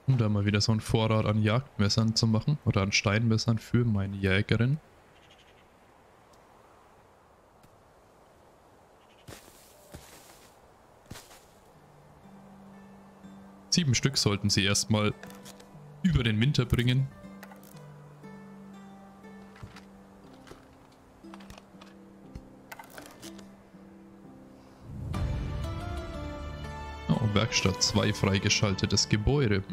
Um da mal wieder so einen Vorrat an Jagdmessern zu machen. Oder an Steinmessern für meine Jägerin. Sieben Stück sollten sie erstmal über den Winter bringen. Oh, Werkstatt 2 freigeschaltetes Gebäude.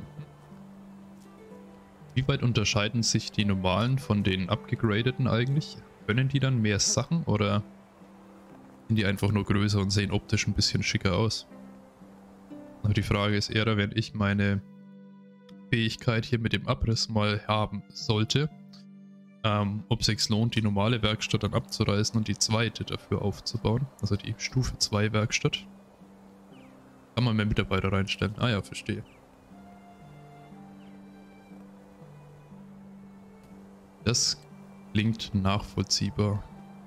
Wie weit unterscheiden sich die normalen von den abgegradeten eigentlich? Können die dann mehr Sachen oder sind die einfach nur größer und sehen optisch ein bisschen schicker aus? Aber die Frage ist eher, wenn ich meine Fähigkeit hier mit dem Abriss mal haben sollte, ob es sich lohnt, die normale Werkstatt dann abzureißen und die zweite dafür aufzubauen. Also die Stufe 2 Werkstatt. Kann man mehr Mitarbeiter reinstellen. Ah ja, verstehe. Das klingt nachvollziehbar.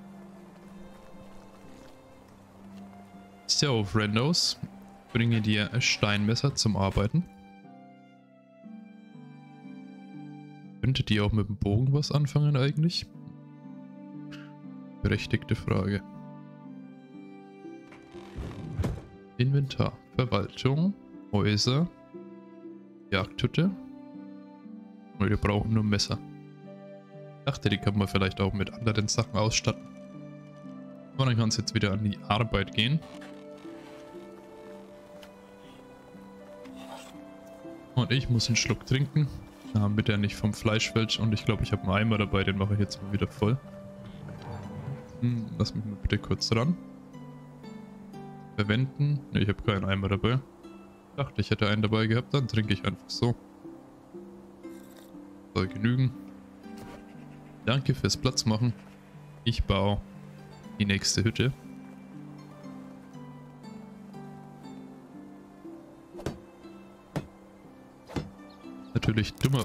So, Friendos, bringe dir Steinmesser zum Arbeiten. Könnte die auch mit dem Bogen was anfangen eigentlich? Berechtigte Frage. Inventar, Verwaltung, Häuser, Jagdhütte. Und wir brauchen nur Messer. Ich dachte, die kann man vielleicht auch mit anderen Sachen ausstatten. Aber dann kann es jetzt wieder an die Arbeit gehen. Und ich muss einen Schluck trinken, damit er nicht vom Fleisch fällt. Und ich glaube, ich habe einen Eimer dabei, den mache ich jetzt mal wieder voll. Lass mich mal bitte kurz ran. Verwenden. Ne, ich habe keinen Eimer dabei. Ich dachte, ich hätte einen dabei gehabt, dann trinke ich einfach so. Soll genügen. Danke fürs Platz machen. Ich baue die nächste Hütte. Natürlich dummer.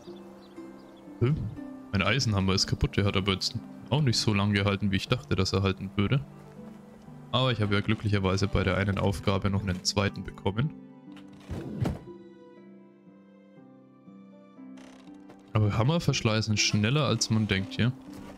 Mein Eisenhammer ist kaputt, der hat aber jetzt auch nicht so lange gehalten, wie ich dachte, dass er halten würde. Aber ich habe ja glücklicherweise bei der einen Aufgabe noch einen zweiten bekommen. Aber Hammer verschleißen schneller als man denkt hier.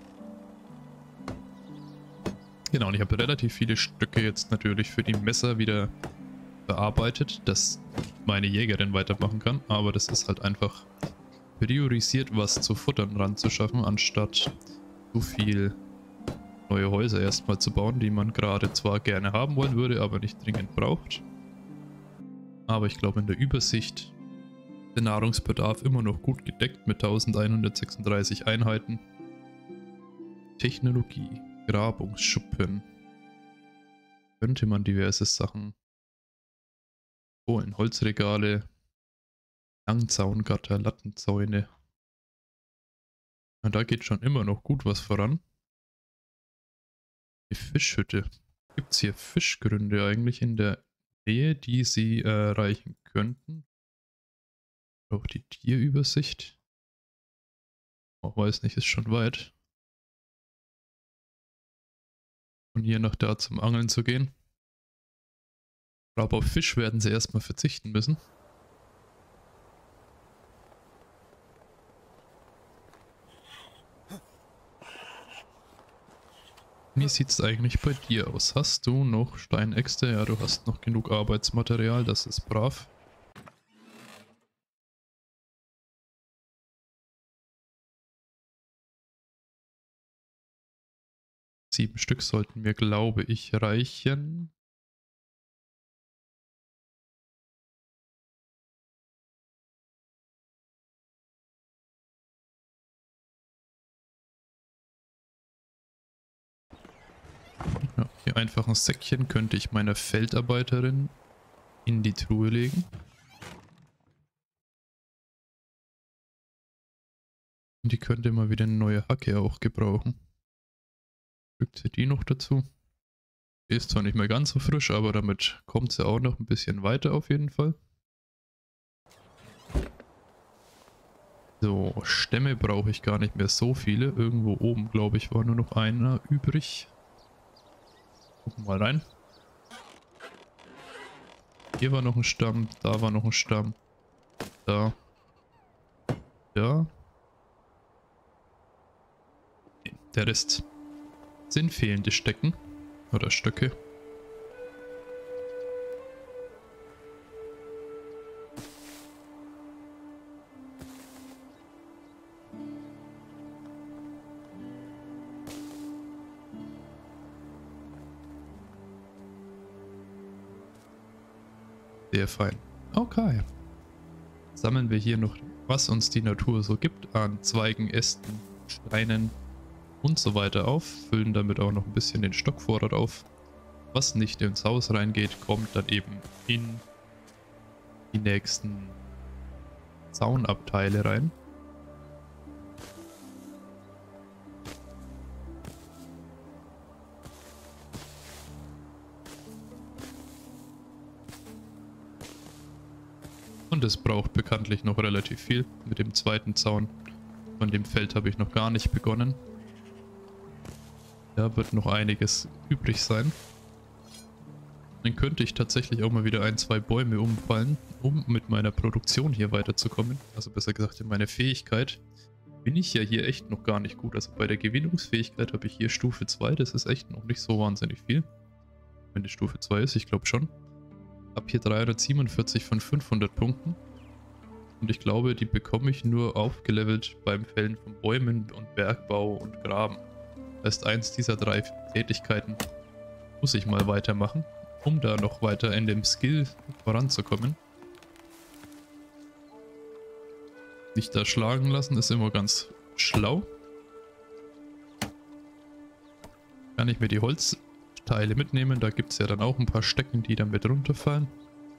Genau, und ich habe relativ viele Stücke jetzt natürlich für die Messer wieder bearbeitet, dass meine Jägerin weitermachen kann. Aber das ist halt einfach priorisiert, was zu futtern ranzuschaffen, anstatt so viel neue Häuser erstmal zu bauen, die man gerade zwar gerne haben wollen würde, aber nicht dringend braucht. Aber ich glaube, in der Übersicht der Nahrungsbedarf immer noch gut gedeckt mit 1136 Einheiten. Technologie, Grabungsschuppen. Könnte man diverse Sachen. Oh, in Holzregale, Langzaungatter, Lattenzäune. Und da geht schon immer noch gut was voran. Die Fischhütte. Gibt es hier Fischgründe eigentlich in der Nähe, die sie erreichen könnten? Auch die Tierübersicht. Oh, weiß nicht, ist schon weit. Von hier nach da zum Angeln zu gehen. Aber auf Fisch werden sie erstmal verzichten müssen. Wie sieht es eigentlich bei dir aus? Hast du noch Steinäxte? Ja, du hast noch genug Arbeitsmaterial, das ist brav. Sieben Stück sollten mir, glaube ich, reichen. Ja, hier einfach ein Säckchen könnte ich meiner Feldarbeiterin in die Truhe legen. Und die könnte mal wieder eine neue Hacke auch gebrauchen. Fügt sie die noch dazu. Die ist zwar nicht mehr ganz so frisch, aber damit kommt sie auch noch ein bisschen weiter auf jeden Fall. So, Stämme brauche ich gar nicht mehr so viele. Irgendwo oben, glaube ich, war nur noch einer übrig. Gucken wir mal rein. Hier war noch ein Stamm, da war noch ein Stamm. Da. Ja. Nee, der Rest sind fehlende Stecken. Oder Stöcke. Sehr fein. Okay. Sammeln wir hier noch, was uns die Natur so gibt, an Zweigen, Ästen, Steinen und so weiter auf. Füllen damit auch noch ein bisschen den Stockvorrat auf. Was nicht ins Haus reingeht, kommt dann eben in die nächsten Zaunabteile rein. Und es braucht bekanntlich noch relativ viel. Mit dem zweiten Zaun von dem Feld habe ich noch gar nicht begonnen. Da wird noch einiges übrig sein. Dann könnte ich tatsächlich auch mal wieder ein, zwei Bäume umfallen, um mit meiner Produktion hier weiterzukommen. Also besser gesagt in meine Fähigkeit. Bin ich ja hier echt noch gar nicht gut. Also bei der Gewinnungsfähigkeit habe ich hier Stufe 2. Das ist echt noch nicht so wahnsinnig viel. Wenn die Stufe 2 ist, ich glaube schon. Hab hier 347 von 500 Punkten. Und ich glaube, die bekomme ich nur aufgelevelt beim Fällen von Bäumen und Bergbau und Graben. Das heißt, eins dieser drei Tätigkeiten muss ich mal weitermachen, um da noch weiter in dem Skill voranzukommen. Nicht da schlagen lassen ist immer ganz schlau. Kann ich mir die Holzteile mitnehmen, da gibt es ja dann auch ein paar Stecken, die dann mit runterfallen.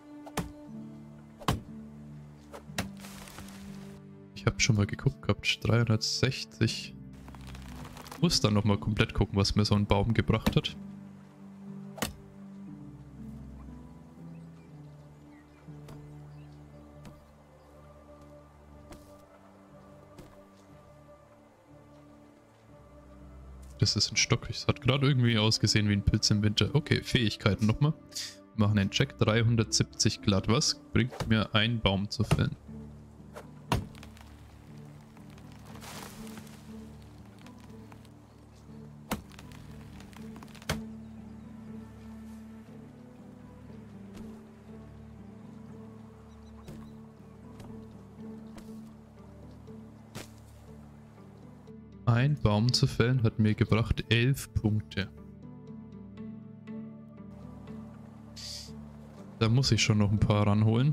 Ich habe schon mal geguckt gehabt, 360. Muss dann nochmal komplett gucken, was mir so ein Baum gebracht hat. Das ist ein Stock. Es hat gerade irgendwie ausgesehen wie ein Pilz im Winter. Okay, Fähigkeiten nochmal. Wir machen einen Check. 370 glatt. Was bringt mir ein Baum zu fällen? Ein Baum zu fällen hat mir gebracht 11 Punkte. Da muss ich schon noch ein paar ranholen.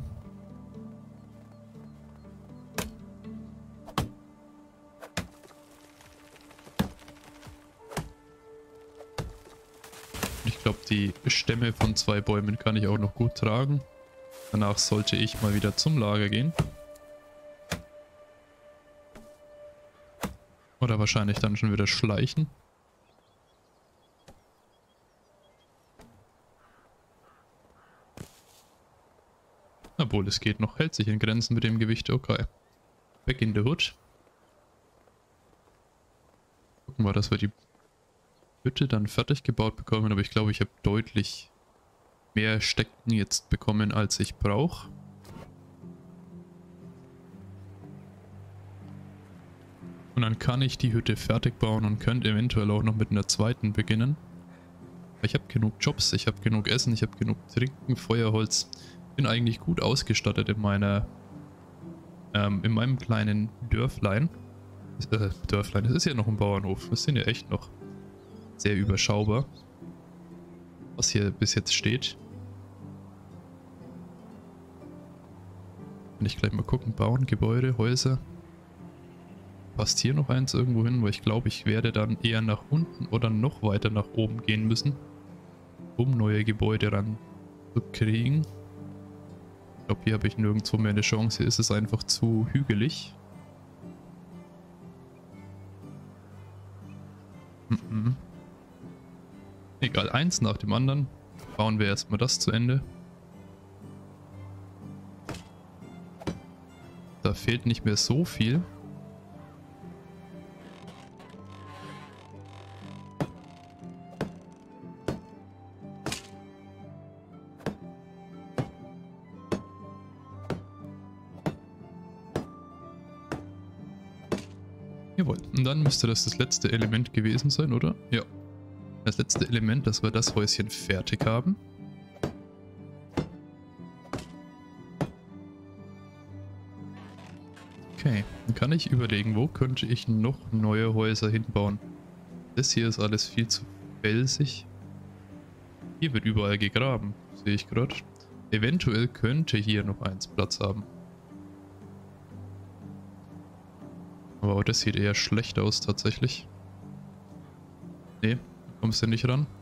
Ich glaube, die Stämme von 2 Bäumen kann ich auch noch gut tragen. Danach sollte ich mal wieder zum Lager gehen. Oder wahrscheinlich dann schon wieder schleichen. Obwohl, es geht noch. Hält sich in Grenzen mit dem Gewicht. Okay. Back in the Hood. Gucken wir, dass wir die Hütte dann fertig gebaut bekommen. Aber ich glaube, ich habe deutlich mehr Stecken jetzt bekommen, als ich brauche. Und dann kann ich die Hütte fertig bauen und könnte eventuell auch noch mit einer zweiten beginnen. Ich habe genug Jobs, ich habe genug Essen, ich habe genug Trinken, Feuerholz. Bin eigentlich gut ausgestattet in meinem kleinen Dörflein. Dörflein, das ist ja noch ein Bauernhof. Das sind ja echt noch sehr überschaubar, was hier bis jetzt steht. Kann ich gleich mal gucken, bauen, Gebäude, Häuser. Passt hier noch eins irgendwo hin, weil ich glaube, ich werde dann eher nach unten oder noch weiter nach oben gehen müssen, um neue Gebäude ranzukriegen. Ich glaube, hier habe ich nirgendwo mehr eine Chance. Hier ist es einfach zu hügelig. Egal, eins nach dem anderen. Bauen wir erstmal das zu Ende. Da fehlt nicht mehr so viel. Jawohl. Und dann müsste das letzte Element gewesen sein, oder? Ja. Das letzte Element, dass wir das Häuschen fertig haben. Okay, dann kann ich überlegen, wo könnte ich noch neue Häuser hinbauen. Das hier ist alles viel zu felsig. Hier wird überall gegraben, sehe ich gerade. Eventuell könnte hier noch eins Platz haben. Aber auch das sieht eher schlecht aus tatsächlich. Nee, da kommst du nicht ran.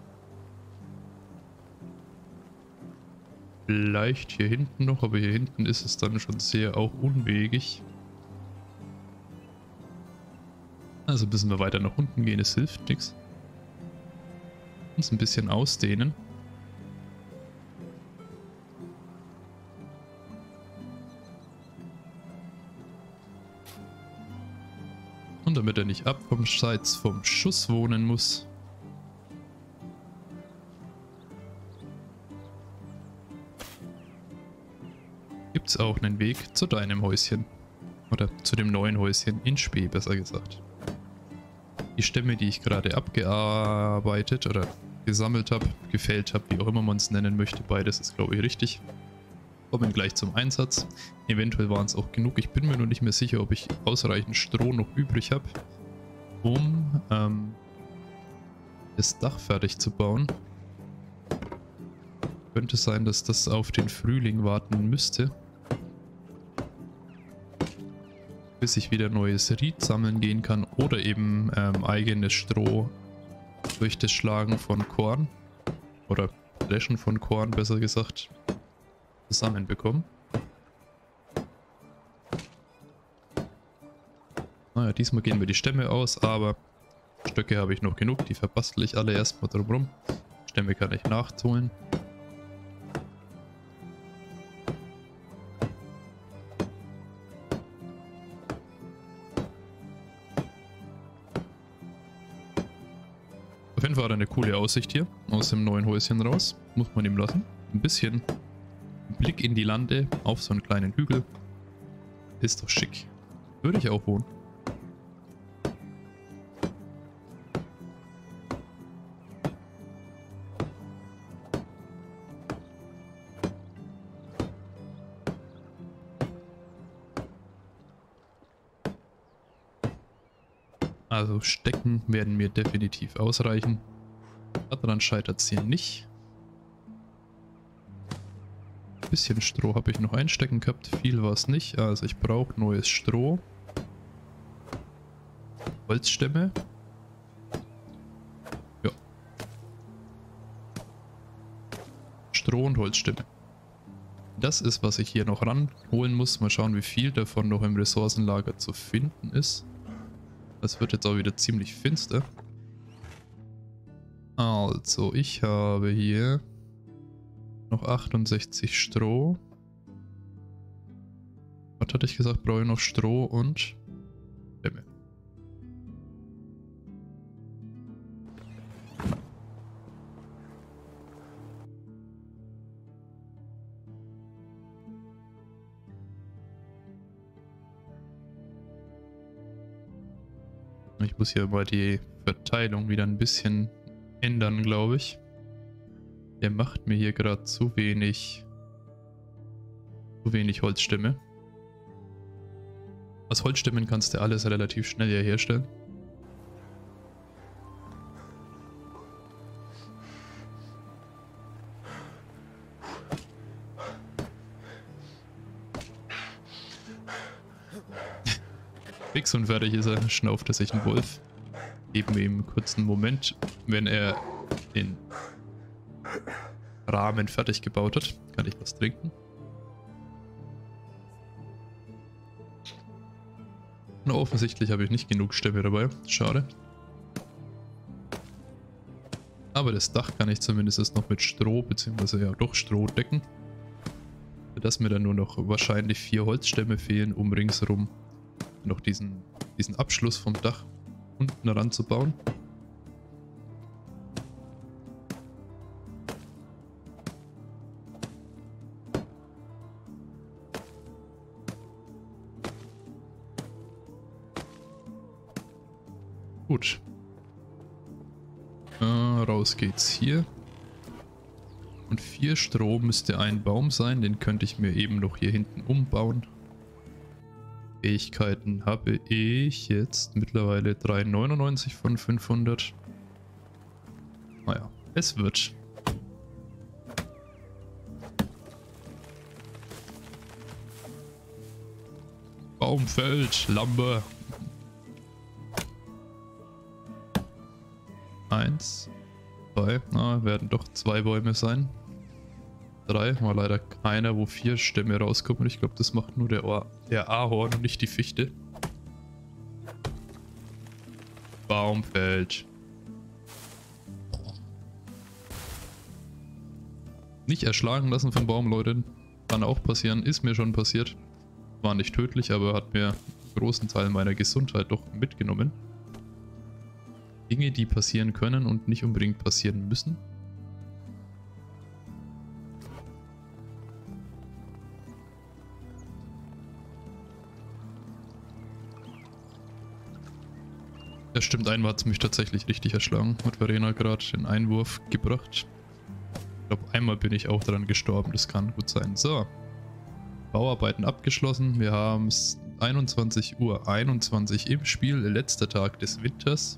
Vielleicht hier hinten noch, aber hier hinten ist es dann schon sehr auch unwegig. Also müssen wir weiter nach unten gehen, es hilft nichts. Uns ein bisschen ausdehnen. Und damit er nicht abseits vom Schuss wohnen muss. Gibt es auch einen Weg zu deinem Häuschen. Oder zu dem neuen Häuschen in Spee, besser gesagt. Die Stämme, die ich gerade abgearbeitet oder gesammelt habe, gefällt habe, wie auch immer man es nennen möchte, beides ist glaube ich richtig. Kommen gleich zum Einsatz. Eventuell waren es auch genug. Ich bin mir nur nicht mehr sicher, ob ich ausreichend Stroh noch übrig habe, um das Dach fertig zu bauen. Könnte sein, dass das auf den Frühling warten müsste. Bis ich wieder neues Ried sammeln gehen kann oder eben eigenes Stroh durch das Schlagen von Korn oder Dreschen von Korn, besser gesagt, zusammenbekommen. Naja, diesmal gehen wir die Stämme aus, aber Stöcke habe ich noch genug, die verbastel ich alle erstmal drumherum. Stämme kann ich nachholen. Auf jeden Fall hat er eine coole Aussicht hier aus dem neuen Häuschen raus. Muss man ihm lassen. Ein bisschen Blick in die Lande auf so einen kleinen Hügel. Ist doch schick. Würde ich auch wohnen. Also Stecken werden mir definitiv ausreichen. Daran scheitert es hier nicht. Ein bisschen Stroh habe ich noch einstecken gehabt, viel war es nicht. Also ich brauche neues Stroh. Holzstämme. Ja. Stroh und Holzstämme. Das ist, was ich hier noch ranholen muss. Mal schauen, wie viel davon noch im Ressourcenlager zu finden ist. Das wird jetzt auch wieder ziemlich finster. Also, ich habe hier noch 68 Stroh. Was hatte ich gesagt? Brauche ich noch Stroh und Stämme. Ich muss hier mal die Verteilung wieder ein bisschen ändern, glaube ich. Der macht mir hier gerade zu wenig Holzstämme. Aus Holzstämmen kannst du alles relativ schnell hier herstellen. Fix und fertig ist er, schnauft er sich ein Wolf. Geben wir ihm einen kurzen Moment, wenn er den Rahmen fertig gebaut hat. Kann ich was trinken? Na, offensichtlich habe ich nicht genug Stämme dabei. Schade. Aber das Dach kann ich zumindest noch mit Stroh, beziehungsweise ja doch Stroh decken. Dass mir dann nur noch wahrscheinlich 4 Holzstämme fehlen, um ringsherum noch diesen Abschluss vom Dach unten ranzubauen. Gut. Raus geht's hier. Und 4 Strom müsste ein Baum sein. Den könnte ich mir eben noch hier hinten umbauen. Fähigkeiten habe ich jetzt mittlerweile 399 von 500. Naja, es wird. Baum fällt, Lampe. 1, 2, werden doch 2 Bäume sein. 3, war leider keiner, wo 4 Stämme rauskommen. Ich glaube, das macht nur der Ahorn und nicht die Fichte. Baum fällt. Nicht erschlagen lassen vom Baum, Leute. Kann auch passieren, ist mir schon passiert. War nicht tödlich, aber hat mir einen großen Teil meiner Gesundheit doch mitgenommen. Dinge, die passieren können und nicht unbedingt passieren müssen. Ja, stimmt, einmal hat es mich tatsächlich richtig erschlagen. Hat Verena gerade den Einwurf gebracht. Ich glaube, einmal bin ich auch daran gestorben, das kann gut sein. So. Bauarbeiten abgeschlossen. Wir haben es 21:21 Uhr im Spiel, letzter Tag des Winters.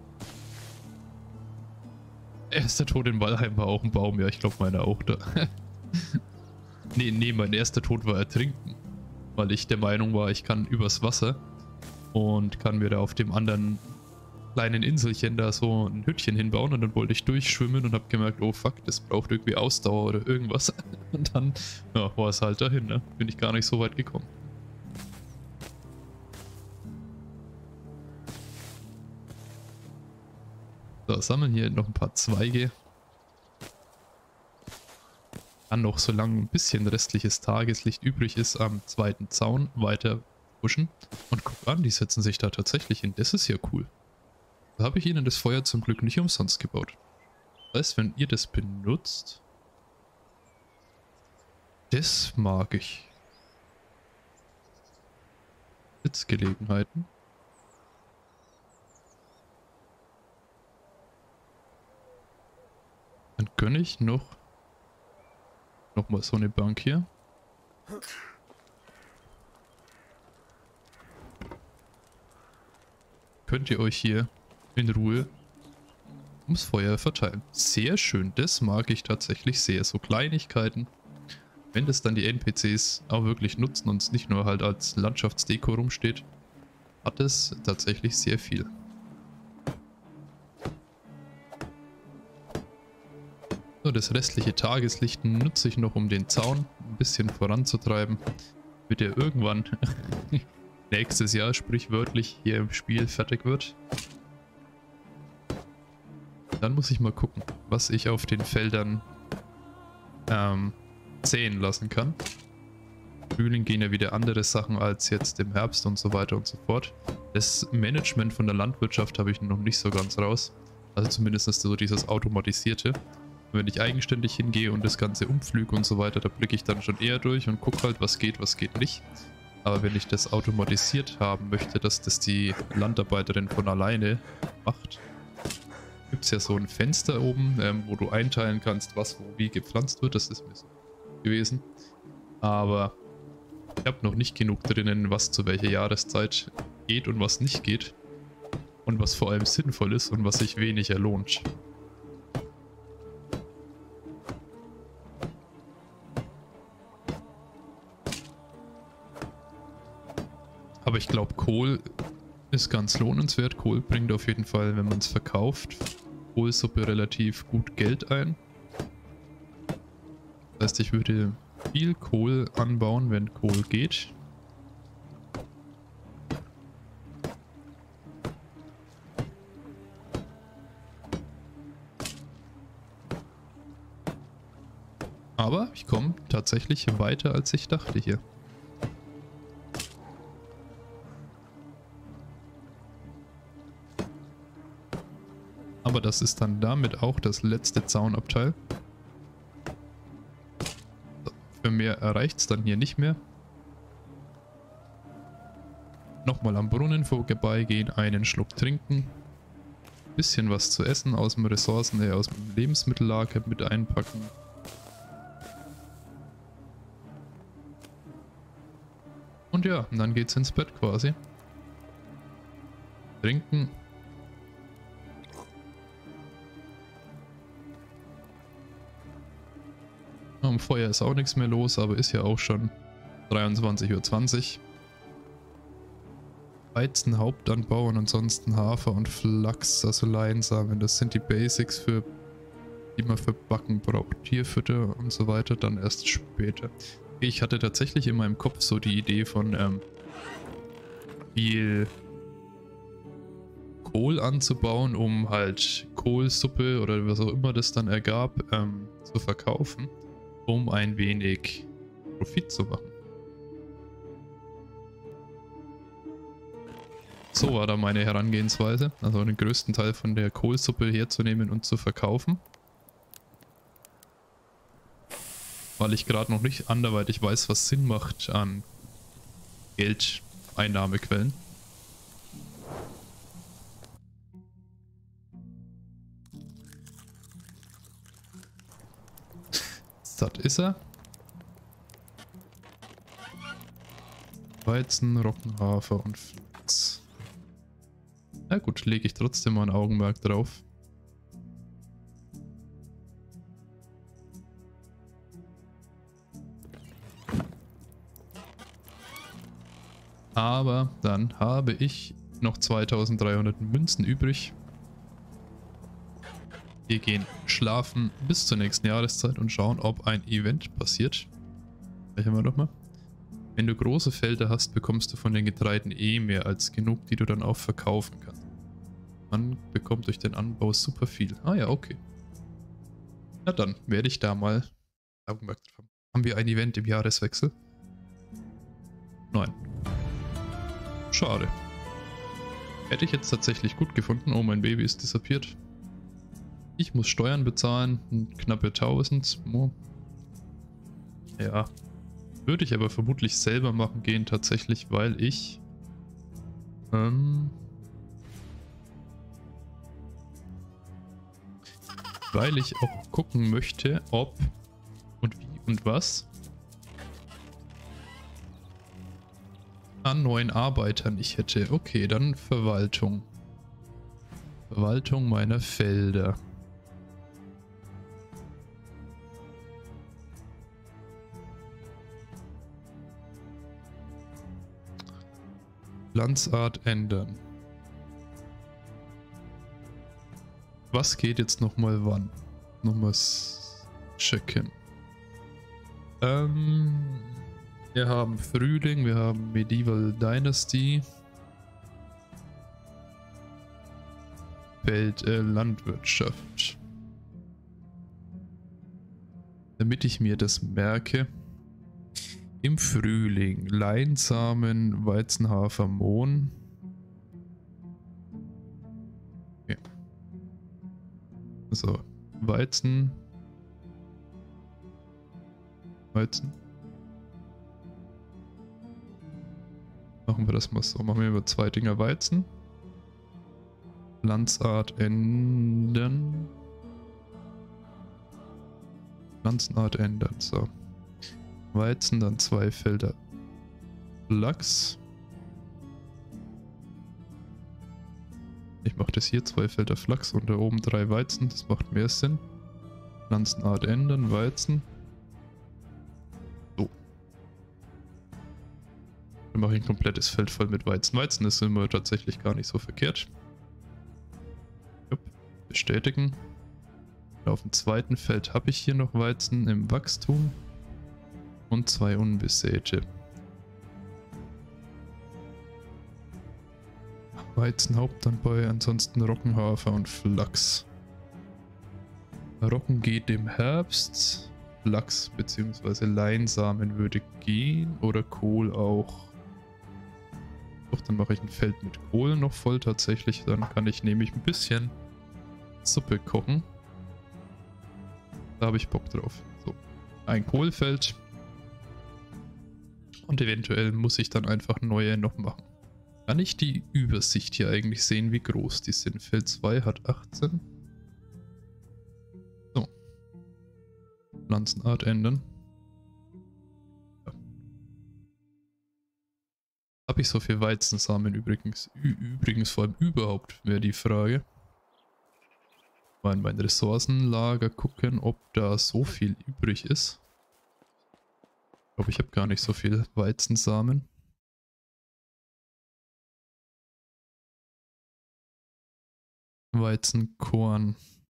Erster Tod in Valheim war auch ein Baum, ja, ich glaube meiner auch da. Nee, mein erster Tod war Ertrinken. Weil ich der Meinung war, ich kann übers Wasser und kann mir da auf dem anderen kleinen Inselchen da so ein Hütchen hinbauen und dann wollte ich durchschwimmen und habe gemerkt, oh fuck, das braucht irgendwie Ausdauer oder irgendwas. Und dann ja, war es halt dahin, ne? Bin ich gar nicht so weit gekommen. So, sammeln hier noch ein paar Zweige. Dann noch, solange ein bisschen restliches Tageslicht übrig ist, am zweiten Zaun weiter pushen. Und guck an, die setzen sich da tatsächlich hin. Das ist ja cool. Da habe ich ihnen das Feuer zum Glück nicht umsonst gebaut. Das heißt, wenn ihr das benutzt... Das mag ich. Sitzgelegenheiten. Dann gönne ich noch mal so eine Bank hier. Könnt ihr euch hier in Ruhe ums Feuer verteilen. Sehr schön, das mag ich tatsächlich sehr. So Kleinigkeiten, wenn das dann die NPCs auch wirklich nutzen und es nicht nur halt als Landschaftsdeko rumsteht, hat es tatsächlich sehr viel. So, das restliche Tageslicht nutze ich noch, um den Zaun ein bisschen voranzutreiben, damit er irgendwann nächstes Jahr sprichwörtlich hier im Spiel fertig wird. Dann muss ich mal gucken, was ich auf den Feldern säen lassen kann. Frühling gehen ja wieder andere Sachen als jetzt im Herbst und so weiter und so fort. Das Management von der Landwirtschaft habe ich noch nicht so ganz raus. Also zumindest so dieses Automatisierte. Wenn ich eigenständig hingehe und das Ganze umpflüge und so weiter, da blicke ich dann schon eher durch und gucke halt, was geht nicht. Aber wenn ich das automatisiert haben möchte, dass das die Landarbeiterin von alleine macht, gibt es ja so ein Fenster oben, wo du einteilen kannst, was wo wie gepflanzt wird. Das ist mir so gewesen. Aber ich habe noch nicht genug drinnen, was zu welcher Jahreszeit geht und was nicht geht. Und was vor allem sinnvoll ist und was sich weniger lohnt. Aber ich glaube, Kohl ist ganz lohnenswert. Kohl bringt auf jeden Fall, wenn man es verkauft, Kohlsuppe relativ gut Geld ein. Das heißt, ich würde viel Kohl anbauen, wenn Kohl geht. Aber ich komme tatsächlich weiter, als ich dachte hier. Aber das ist dann damit auch das letzte Zaunabteil. So, für mehr reicht es dann hier nicht mehr. Nochmal am Brunnen vorbeigehen, einen Schluck trinken. bisschen was zu essen aus dem aus dem Lebensmittellager mit einpacken. Und ja, und dann geht's ins Bett quasi. Trinken. Am Feuer ist auch nichts mehr los, aber ist ja auch schon 23:20 Uhr. Weizen, Hauptanbau und ansonsten Hafer und Flachs, also Leinsamen. Das sind die Basics, die man für Backen braucht. Tierfutter und so weiter, dann erst später. Ich hatte tatsächlich in meinem Kopf so die Idee von viel Kohl anzubauen, um halt Kohlsuppe oder was auch immer das dann ergab, zu verkaufen, um ein wenig Profit zu machen. So war da meine Herangehensweise, also den größten Teil von der Kohlsuppe herzunehmen und zu verkaufen. Weil ich gerade noch nicht anderweitig weiß, was Sinn macht an Geldeinnahmequellen. Das ist er. Weizen, Roggenhafer und Flachs. Na gut, lege ich trotzdem mal ein Augenmerk drauf. Aber dann habe ich noch 2300 Münzen übrig. Wir gehen schlafen bis zur nächsten Jahreszeit und schauen, ob ein Event passiert. Sprechen wir doch mal. Wenn du große Felder hast, bekommst du von den Getreiden eh mehr als genug, die du dann auch verkaufen kannst. Man bekommt durch den Anbau super viel. Ah ja, okay. Na dann werde ich da mal Augenmerk drauf haben. Haben wir ein Event im Jahreswechsel? Nein. Schade. Hätte ich jetzt tatsächlich gut gefunden. Oh, mein Baby ist disappiert. Ich muss Steuern bezahlen. Knappe 1000. Ja. Würde ich aber vermutlich selber machen gehen, tatsächlich, weil ich auch gucken möchte, ob und wie und was an neuen Arbeitern ich hätte. Okay, dann Verwaltung. Verwaltung meiner Felder. Pflanzart ändern. Was geht jetzt nochmal wann? Nochmal checken. Wir haben Frühling, wir haben Medieval Dynasty. Landwirtschaft. Damit ich mir das merke. Im Frühling Leinsamen, Weizen, Hafer, Mohn. Okay. So, Weizen. Machen wir das mal so. Machen wir über 2 Dinger Weizen. Pflanzart ändern. Pflanzenart ändern. So. Weizen, dann 2 Felder Flachs. Ich mache das hier, 2 Felder Flachs und da oben 3 Weizen. Das macht mehr Sinn. Pflanzenart ändern, Weizen. So. Dann mache ich ein komplettes Feld voll mit Weizen. Weizen ist immer tatsächlich gar nicht so verkehrt. Jupp. Bestätigen. Auf dem zweiten Feld habe ich hier noch Weizen im Wachstum. Und 2 unbesäte. Weizen, Hauptanbau, ansonsten Roggenhafer und Flachs. Roggen geht im Herbst. Flachs bzw. Leinsamen würde gehen. Oder Kohl auch. Doch, dann mache ich ein Feld mit Kohl noch voll tatsächlich. Dann kann ich nämlich ein bisschen Suppe kochen. Da habe ich Bock drauf. So, ein Kohlfeld. Und eventuell muss ich dann einfach neue noch machen. Kann ich die Übersicht hier eigentlich sehen, wie groß die sind? Feld 2 hat 18. So. Pflanzenart ändern. Ja. Habe ich so viel Weizensamen übrigens? Übrigens vor allem überhaupt, wäre die Frage. Mal in mein Ressourcenlager gucken, ob da so viel übrig ist. Ich glaube, ich habe gar nicht so viel Weizensamen. Weizenkorn.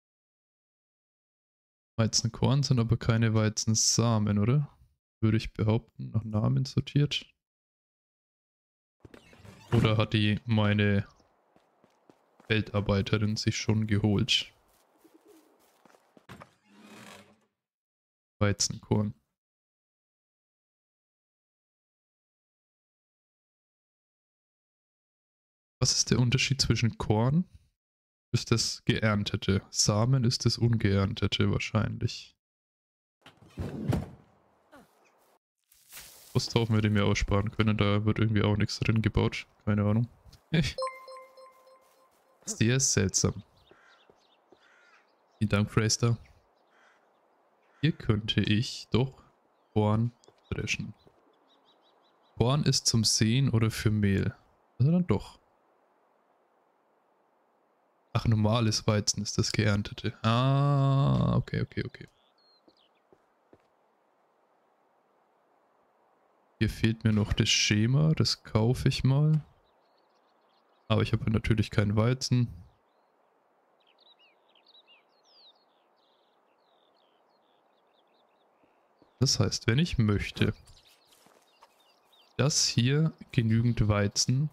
Weizenkorn sind aber keine Weizensamen, oder? Würde ich behaupten, nach Namen sortiert. Oder hat die meine Feldarbeiterin sich schon geholt? Weizenkorn. Was ist der Unterschied zwischen Korn? Ist das geerntete. Samen ist das ungeerntete wahrscheinlich. Posthaufen hätte ich mir aussparen können, da wird irgendwie auch nichts drin gebaut. Keine Ahnung. Sehr seltsam. Vielen Dank, Freyster. Hier könnte ich doch Korn dreschen. Korn ist zum Säen oder für Mehl? Also dann doch. Ach, normales Weizen ist das geerntete. Ah, okay. Hier fehlt mir noch das Schema, das kaufe ich mal. Aber ich habe natürlich keinen Weizen. Das heißt, wenn ich möchte, dass hier genügend Weizen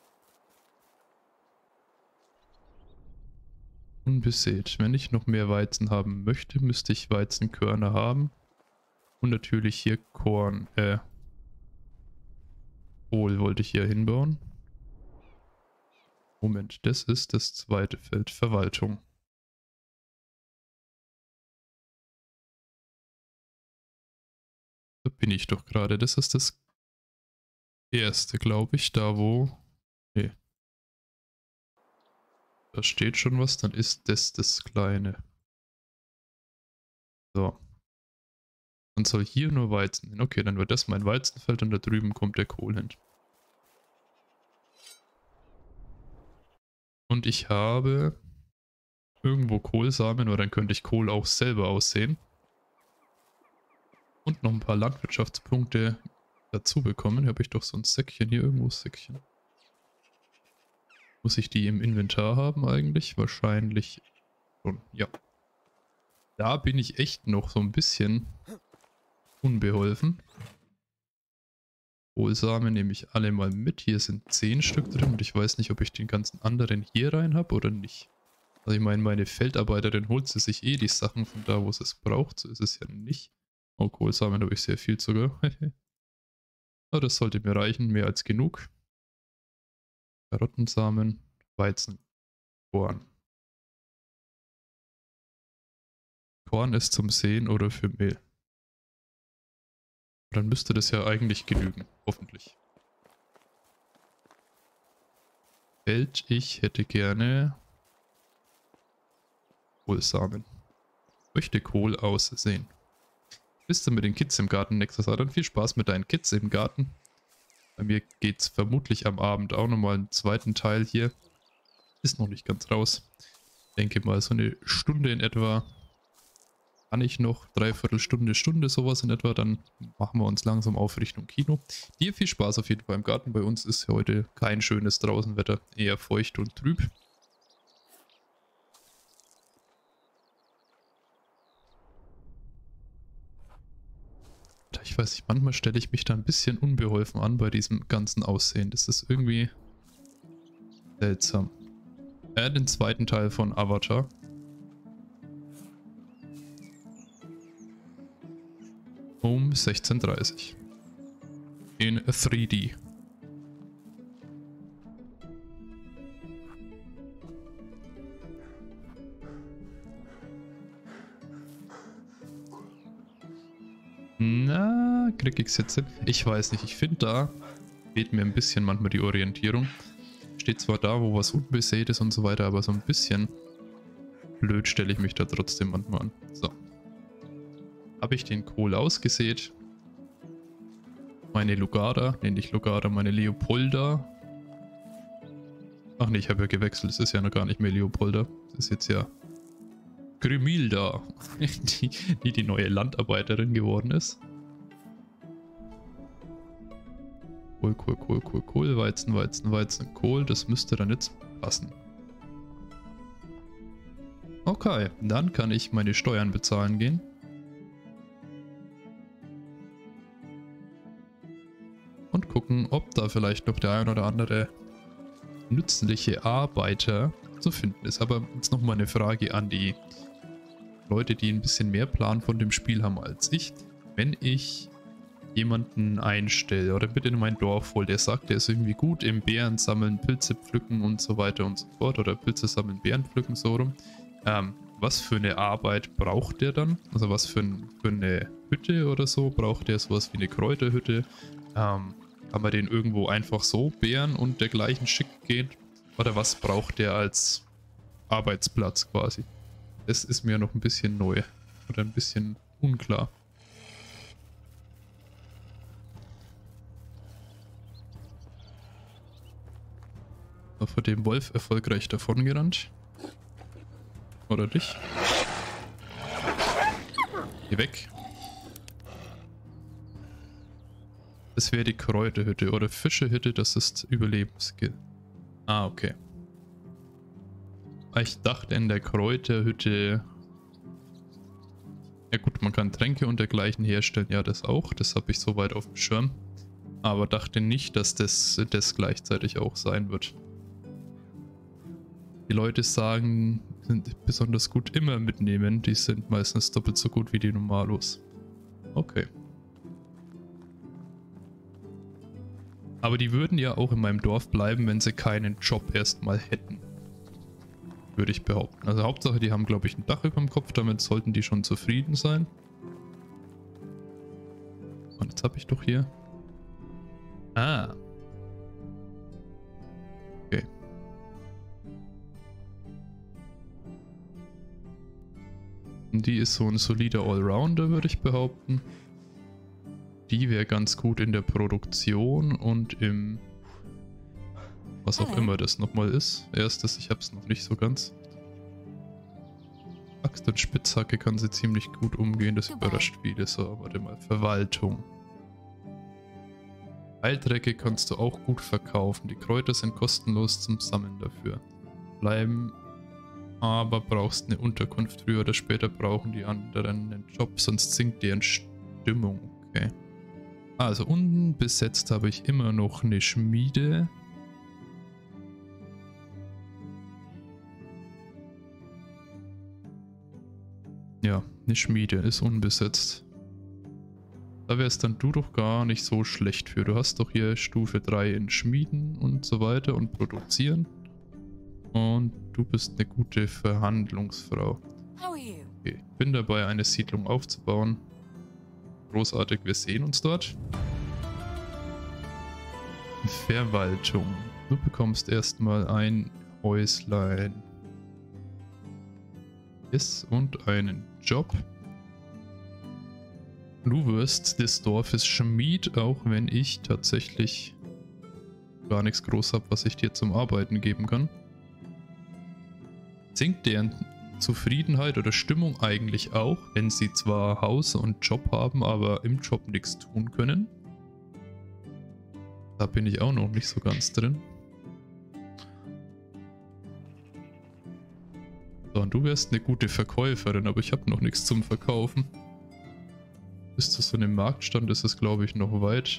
unbesät. Wenn ich noch mehr Weizen haben möchte, müsste ich Weizenkörner haben. Und natürlich hier Korn, Kohl wollte ich hier hinbauen. Moment, das ist das zweite Feld, Verwaltung. Da bin ich doch gerade. Das ist das erste, glaube ich, da wo... Nee. Da steht schon was, dann ist das kleine. So. Dann soll hier nur Weizen hin. Okay, dann wird das mein Weizenfeld und da drüben kommt der Kohl hin. Und ich habe irgendwo Kohlsamen, aber dann könnte ich Kohl auch selber aussehen. Und noch ein paar Landwirtschaftspunkte dazu bekommen. Habe ich doch so ein Säckchen hier irgendwo, Säckchen. Muss ich die im Inventar haben eigentlich? Wahrscheinlich schon, ja. Da bin ich echt noch so ein bisschen unbeholfen. Kohlsamen nehme ich alle mal mit. Hier sind 10 Stück drin und ich weiß nicht, ob ich den ganzen anderen hier rein habe oder nicht. Also ich meine, meine Feldarbeiterin holt sie sich eh die Sachen von da, wo sie es braucht. So ist es ja nicht. Oh, Kohlsamen habe ich sehr viel sogar. Aber das sollte mir reichen, mehr als genug. Karottensamen, Weizen, Korn. Korn ist zum Säen oder für Mehl. Dann müsste das ja eigentlich genügen, hoffentlich. Feld, ich hätte gerne Kohlsamen. Möchte Kohl aussehen. Bist du mit den Kids im Garten nächstes Jahr? Dann viel Spaß mit deinen Kids im Garten. Bei mir geht es vermutlich am Abend auch nochmal einen zweiten Teil hier. Ist noch nicht ganz raus. Denke mal so eine Stunde in etwa. Kann ich noch, Stunde sowas in etwa. Dann machen wir uns langsam auf Richtung Kino. Dir viel Spaß auf jeden Fall im Garten. Bei uns ist heute kein schönes Draußenwetter. Eher feucht und trüb. Ich weiß nicht, manchmal stelle ich mich da ein bisschen unbeholfen an bei diesem ganzen Aussehen. Das ist irgendwie seltsam. Den zweiten Teil von Avatar. Um 16:30 in 3D. Na, krieg ich's jetzt hin? Ich weiß nicht, ich finde da fehlt mir ein bisschen manchmal die Orientierung. Steht zwar da, wo was unbesät ist und so weiter, aber so ein bisschen blöd stelle ich mich da trotzdem manchmal an. So. Habe ich den Kohl ausgesät. Meine Lugada, nicht Lugada, meine Leopolda. Ach nee, ich habe ja gewechselt, es ist ja noch gar nicht mehr Leopolda. Es ist jetzt ja Grimilda, die neue Landarbeiterin geworden ist. Kohl, Weizen, Kohl, das müsste dann jetzt passen. Okay, dann kann ich meine Steuern bezahlen gehen. Und gucken, ob da vielleicht noch der ein oder andere nützliche Arbeiter zu finden ist. Aber jetzt nochmal eine Frage an die Leute, die ein bisschen mehr Plan von dem Spiel haben als ich. Wenn ich jemanden einstelle oder bitte in mein Dorf hole, der sagt, der ist irgendwie gut im Beeren sammeln, Pilze pflücken und so weiter und so fort, oder Pilze sammeln, Beeren pflücken, so rum. Was für eine Arbeit braucht der dann? Also was für eine Hütte oder so? Braucht der sowas wie eine Kräuterhütte? Kann man den irgendwo einfach so beeren und dergleichen schick gehen? Oder was braucht der als Arbeitsplatz quasi? Das ist mir noch ein bisschen neu oder ein bisschen unklar. Vor dem Wolf erfolgreich davongerannt. Oder dich? Geh weg. Das wäre die Kräuterhütte oder Fischehütte, das ist Überlebensskill. Ah, okay. Ich dachte in der Kräuterhütte... Ja gut, man kann Tränke und dergleichen herstellen, ja das auch. Das habe ich soweit auf dem Schirm. Aber dachte nicht, dass das gleichzeitig auch sein wird. Die Leute sagen, sind besonders gut immer mitnehmen. Die sind meistens doppelt so gut wie die Normalos. Okay. Aber die würden ja auch in meinem Dorf bleiben, wenn sie keinen Job erstmal hätten. Würde ich behaupten. Also Hauptsache, die haben, glaube ich, ein Dach über dem Kopf. Damit sollten die schon zufrieden sein. Und jetzt habe ich doch hier... Ah. Okay. Und die ist so ein solider Allrounder, würde ich behaupten. Die wäre ganz gut in der Produktion und im... was auch immer das nochmal ist. Erstes, ich hab's noch nicht so ganz. Axt und Spitzhacke kann sie ziemlich gut umgehen, das überrascht viele. So, warte mal, Verwaltung. Heildrecke kannst du auch gut verkaufen. Die Kräuter sind kostenlos zum Sammeln dafür. Bleiben, aber brauchst eine Unterkunft. Früher oder später brauchen die anderen einen Job, sonst sinkt deren Stimmung. Okay. Also unbesetzt habe ich immer noch eine Schmiede. Ja, eine Schmiede ist unbesetzt. Da wärst dann du doch gar nicht so schlecht für. Du hast doch hier Stufe 3 in Schmieden und so weiter und Produzieren. Und du bist eine gute Verhandlungsfrau. Okay, bin dabei, eine Siedlung aufzubauen. Großartig, wir sehen uns dort. Verwaltung. Du bekommst erstmal ein Häuslein. Und einen Job. Du wirst des Dorfes Schmied, auch wenn ich tatsächlich gar nichts groß habe, was ich dir zum Arbeiten geben kann. Sinkt deren Zufriedenheit oder Stimmung eigentlich auch, wenn sie zwar Haus und Job haben, aber im Job nichts tun können. Da bin ich auch noch nicht so ganz drin. So, und du wärst eine gute Verkäuferin, aber ich habe noch nichts zum Verkaufen. Bis zu so einem Marktstand ist es, glaube ich, noch weit.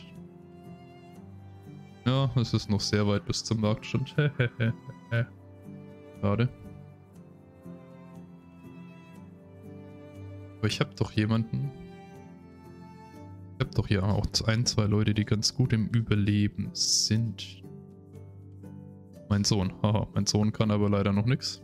Ja, es ist noch sehr weit bis zum Marktstand. Schade. Aber ich habe doch jemanden. Ich habe doch hier auch ein, zwei Leute, die ganz gut im Überleben sind. Mein Sohn. Haha, mein Sohn kann aber leider noch nichts.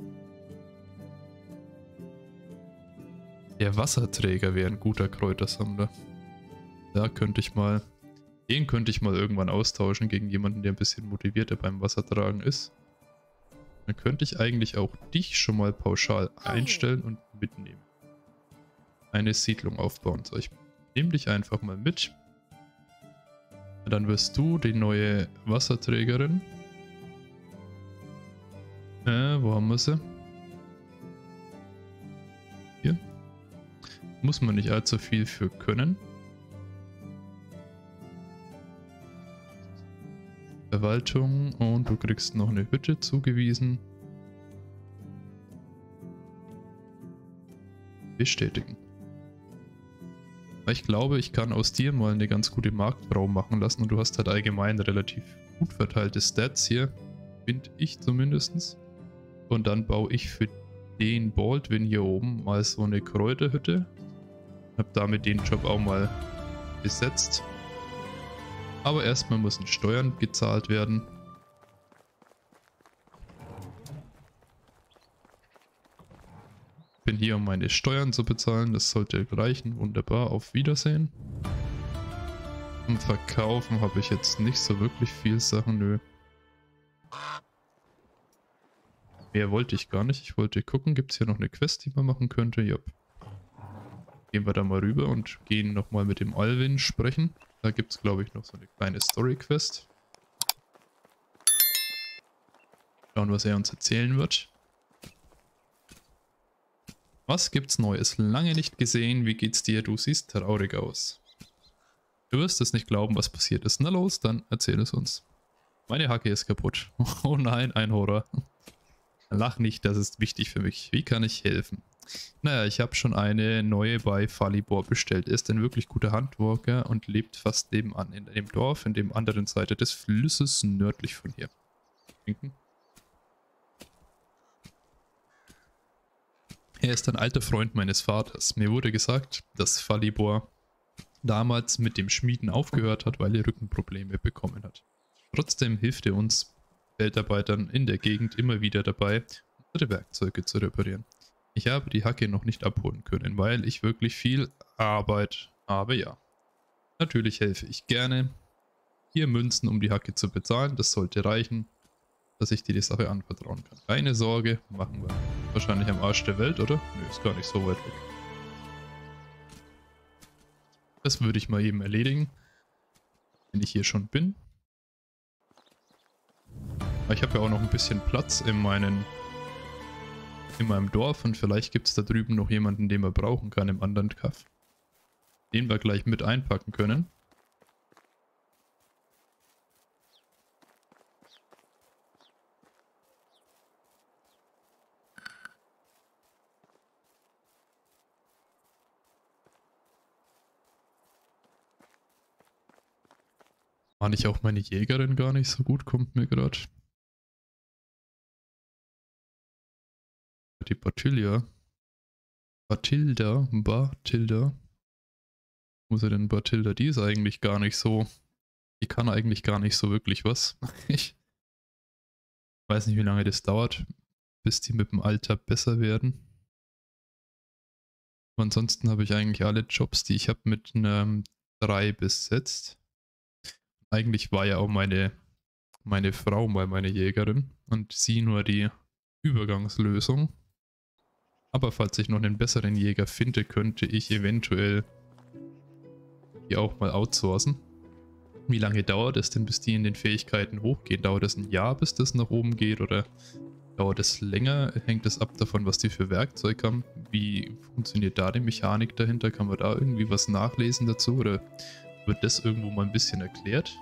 Der Wasserträger wäre ein guter Kräutersammler. Da könnte ich mal Den könnte ich mal irgendwann austauschen gegen jemanden, der ein bisschen motivierter beim Wassertragen ist. Dann könnte ich eigentlich auch dich schon mal pauschal einstellen und mitnehmen. Eine Siedlung aufbauen. So, ich nehme dich einfach mal mit. Dann wirst du die neue Wasserträgerin. Wo haben wir sie? Hier. Muss man nicht allzu viel für können. Verwaltung und du kriegst noch eine Hütte zugewiesen. Bestätigen. Ich glaube, ich kann aus dir mal eine ganz gute Marktfrau machen lassen und du hast halt allgemein relativ gut verteilte Stats hier. Finde ich zumindest. Und dann baue ich für den Baldwin hier oben mal so eine Kräuterhütte. Hab damit den Job auch mal besetzt. Aber erstmal müssen Steuern gezahlt werden. Bin hier, um meine Steuern zu bezahlen. Das sollte reichen. Wunderbar. Auf Wiedersehen. Zum Verkaufen habe ich jetzt nicht so wirklich viel Sachen. Nö. Mehr wollte ich gar nicht. Ich wollte gucken, gibt es hier noch eine Quest, die man machen könnte? Ja. Gehen wir da mal rüber und gehen nochmal mit dem Alvin sprechen. Da gibt es, glaube ich, noch so eine kleine Story-Quest. Schauen, was er uns erzählen wird. Was gibt's Neues? Lange nicht gesehen. Wie geht's dir? Du siehst traurig aus. Du wirst es nicht glauben, was passiert ist. Na los, dann erzähl es uns. Meine Hacke ist kaputt. Oh nein, ein Horror. Lach nicht, das ist wichtig für mich. Wie kann ich helfen? Naja, ich habe schon eine neue bei Falibor bestellt. Er ist ein wirklich guter Handwerker und lebt fast nebenan in dem Dorf, in der anderen Seite des Flusses nördlich von hier. Trinken. Er ist ein alter Freund meines Vaters. Mir wurde gesagt, dass Falibor damals mit dem Schmieden aufgehört hat, weil er Rückenprobleme bekommen hat. Trotzdem hilft er uns Feldarbeitern in der Gegend immer wieder dabei, unsere Werkzeuge zu reparieren. Ich habe die Hacke noch nicht abholen können, weil ich wirklich viel Arbeit habe, ja. Natürlich helfe ich gerne. Hier Münzen, um die Hacke zu bezahlen, das sollte reichen, dass ich dir die Sache anvertrauen kann. Keine Sorge, machen wir. Wahrscheinlich am Arsch der Welt, oder? Nö, ist gar nicht so weit weg. Das würde ich mal eben erledigen, wenn ich hier schon bin. Aber ich habe ja auch noch ein bisschen Platz in meinem Dorf und vielleicht gibt es da drüben noch jemanden, den man brauchen kann im anderen Kaff. Den wir gleich mit einpacken können. War nicht auch meine Jägerin gar nicht so gut, kommt mir gerade. Die Batilda. Batilda. Wo ist er denn, Batilda? Die ist eigentlich gar nicht so. Die kann eigentlich gar nicht so wirklich was. Ich weiß nicht, wie lange das dauert, bis die mit dem Alter besser werden. Aber ansonsten habe ich eigentlich alle Jobs, die ich habe, mit einem 3 besetzt. Eigentlich war ja auch meine Frau mal meine Jägerin und sie nur die Übergangslösung. Aber falls ich noch einen besseren Jäger finde, könnte ich eventuell die auch mal outsourcen. Wie lange dauert es denn, bis die in den Fähigkeiten hochgehen? Dauert es ein Jahr, bis das nach oben geht, oder dauert es länger? Hängt es ab davon, was die für Werkzeug haben? Wie funktioniert da die Mechanik dahinter? Kann man da irgendwie was nachlesen dazu, oder wird das irgendwo mal ein bisschen erklärt?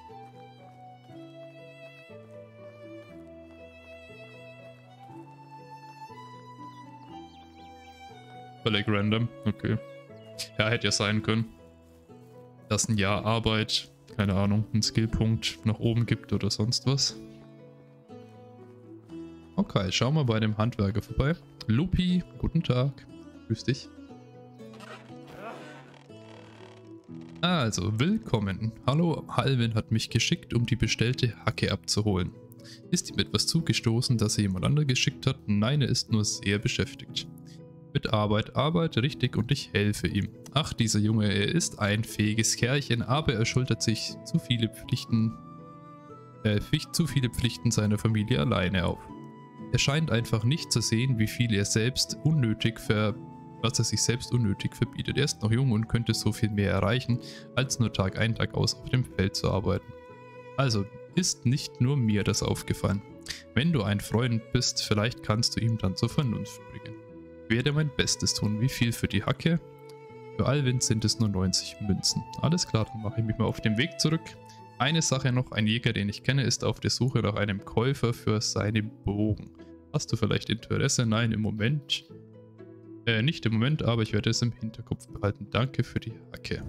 Völlig random, okay. Ja, hätte ja sein können, dass ein Jahr Arbeit, keine Ahnung, einen Skillpunkt nach oben gibt oder sonst was. Okay, schauen wir bei dem Handwerker vorbei. Lupi, guten Tag. Grüß dich. Also, willkommen. Hallo, Alvin hat mich geschickt, um die bestellte Hacke abzuholen. Ist ihm etwas zugestoßen, das er jemand anderes geschickt hat? Nein, er ist nur sehr beschäftigt. Mit Arbeit, Arbeit, richtig, und ich helfe ihm. Ach, dieser Junge, er ist ein fähiges Kerlchen, aber er schultert sich zu viele Pflichten seiner Familie alleine auf. Er scheint einfach nicht zu sehen, wie viel was er sich selbst unnötig verbietet. Er ist noch jung und könnte so viel mehr erreichen, als nur Tag ein, Tag aus auf dem Feld zu arbeiten. Also ist nicht nur mir das aufgefallen. Wenn du ein Freund bist, vielleicht kannst du ihm dann zur Vernunft bringen. Ich werde mein Bestes tun. Wie viel für die Hacke? Für Alvin sind es nur 90 Münzen. Alles klar, dann mache ich mich mal auf den Weg zurück. Eine Sache noch, ein Jäger, den ich kenne, ist auf der Suche nach einem Käufer für seine Bogen. Hast du vielleicht Interesse? Nein, im Moment. Nicht im Moment, aber ich werde es im Hinterkopf behalten. Danke für die Hacke.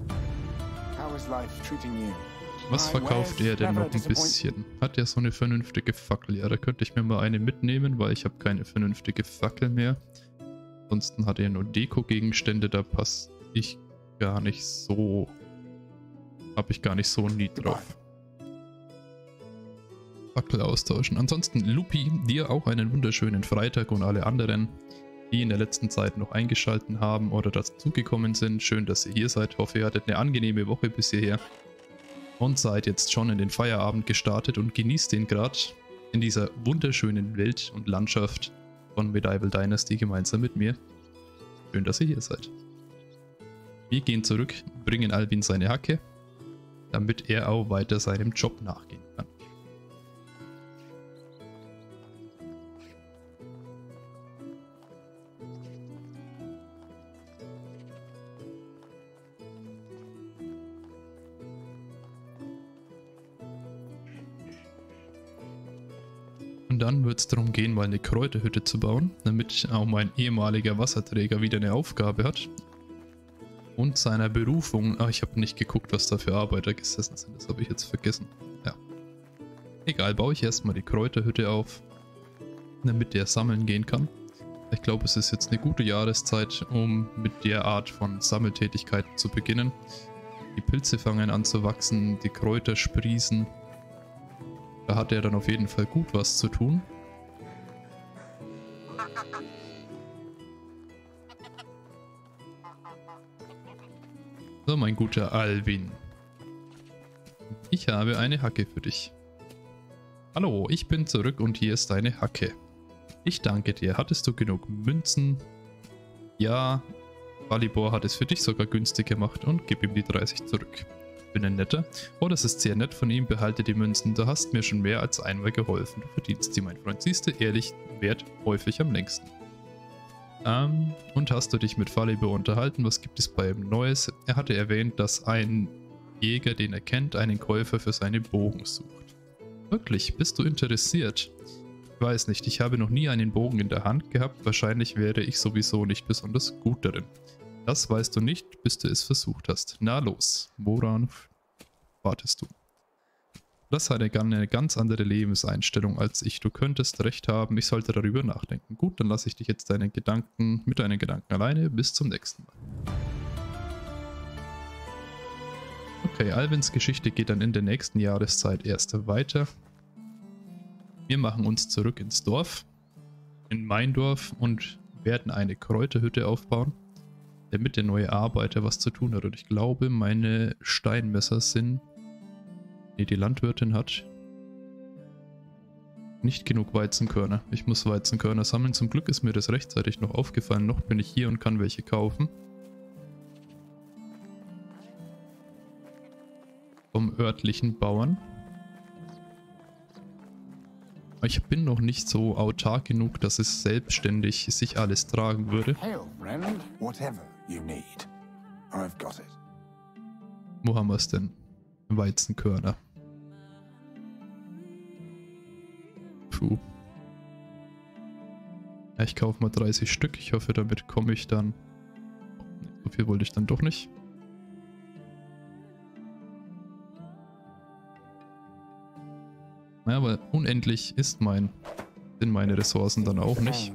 Was verkauft er denn noch ein bisschen? Hat er so eine vernünftige Fackel? Ja, da könnte ich mir mal eine mitnehmen, weil ich habe keine vernünftige Fackel mehr. Ansonsten hat er nur Deko-Gegenstände, da passe ich gar nicht so... Habe ich gar nicht so nie drauf. Fackel austauschen. Ansonsten Lupi, dir auch einen wunderschönen Freitag, und alle anderen, die in der letzten Zeit noch eingeschaltet haben oder dazugekommen sind. Schön, dass ihr hier seid. Hoffe, ihr hattet eine angenehme Woche bis hierher und seid jetzt schon in den Feierabend gestartet und genießt den gerade in dieser wunderschönen Welt und Landschaft von Medieval Dynasty gemeinsam mit mir. Schön, dass ihr hier seid. Wir gehen zurück, bringen Alvin seine Hacke, damit er auch weiter seinem Job nachgehen kann. Und dann wird es darum gehen, mal eine Kräuterhütte zu bauen, damit auch mein ehemaliger Wasserträger wieder eine Aufgabe hat. Und seiner Berufung. Ich habe nicht geguckt, was da für Arbeiter gesessen sind. Das habe ich jetzt vergessen. Ja. Egal, baue ich erstmal die Kräuterhütte auf, damit der sammeln gehen kann. Ich glaube, es ist jetzt eine gute Jahreszeit, um mit der Art von Sammeltätigkeiten zu beginnen. Die Pilze fangen an zu wachsen, die Kräuter sprießen. Da hat er dann auf jeden Fall gut was zu tun. So, mein guter Alvin. Ich habe eine Hacke für dich. Hallo, ich bin zurück und hier ist deine Hacke. Ich danke dir. Hattest du genug Münzen? Ja, Balibor hat es für dich sogar günstig gemacht, und gib ihm die 30 zurück. Bin ein Netter. Oh, das ist sehr nett von ihm. Behalte die Münzen. Du hast mir schon mehr als einmal geholfen. Du verdienst sie, mein Freund. Siehst du, ehrlich, wert häufig am längsten. Und hast du dich mit Falibor unterhalten? Was gibt es bei ihm Neues? Er hatte erwähnt, dass ein Jäger, den er kennt, einen Käufer für seine Bogen sucht. Wirklich? Bist du interessiert? Ich weiß nicht, ich habe noch nie einen Bogen in der Hand gehabt. Wahrscheinlich wäre ich sowieso nicht besonders gut darin. Das weißt du nicht, bis du es versucht hast. Na los, woran wartest du? Das hat eine ganz andere Lebenseinstellung als ich. Du könntest recht haben, ich sollte darüber nachdenken. Gut, dann lasse ich dich jetzt mit deinen Gedanken alleine. Bis zum nächsten Mal. Okay, Alvins Geschichte geht dann in der nächsten Jahreszeit erst weiter. Wir machen uns zurück ins Dorf, in mein Dorf, und werden eine Kräuterhütte aufbauen, damit der neue Arbeiter was zu tun hat. Und ich glaube, meine Steinmesser sind... Die Landwirtin hat nicht genug Weizenkörner. Ich muss Weizenkörner sammeln. Zum Glück ist mir das rechtzeitig noch aufgefallen. Noch bin ich hier und kann welche kaufen. Vom örtlichen Bauern. Ich bin noch nicht so autark genug, dass es selbstständig sich alles tragen würde. Wo haben wir es denn? Weizenkörner. Puh. Ja, ich kaufe mal 30 Stück. Ich hoffe, damit komme ich dann... So viel wollte ich dann doch nicht. Naja, aber unendlich sind meine Ressourcen dann auch nicht.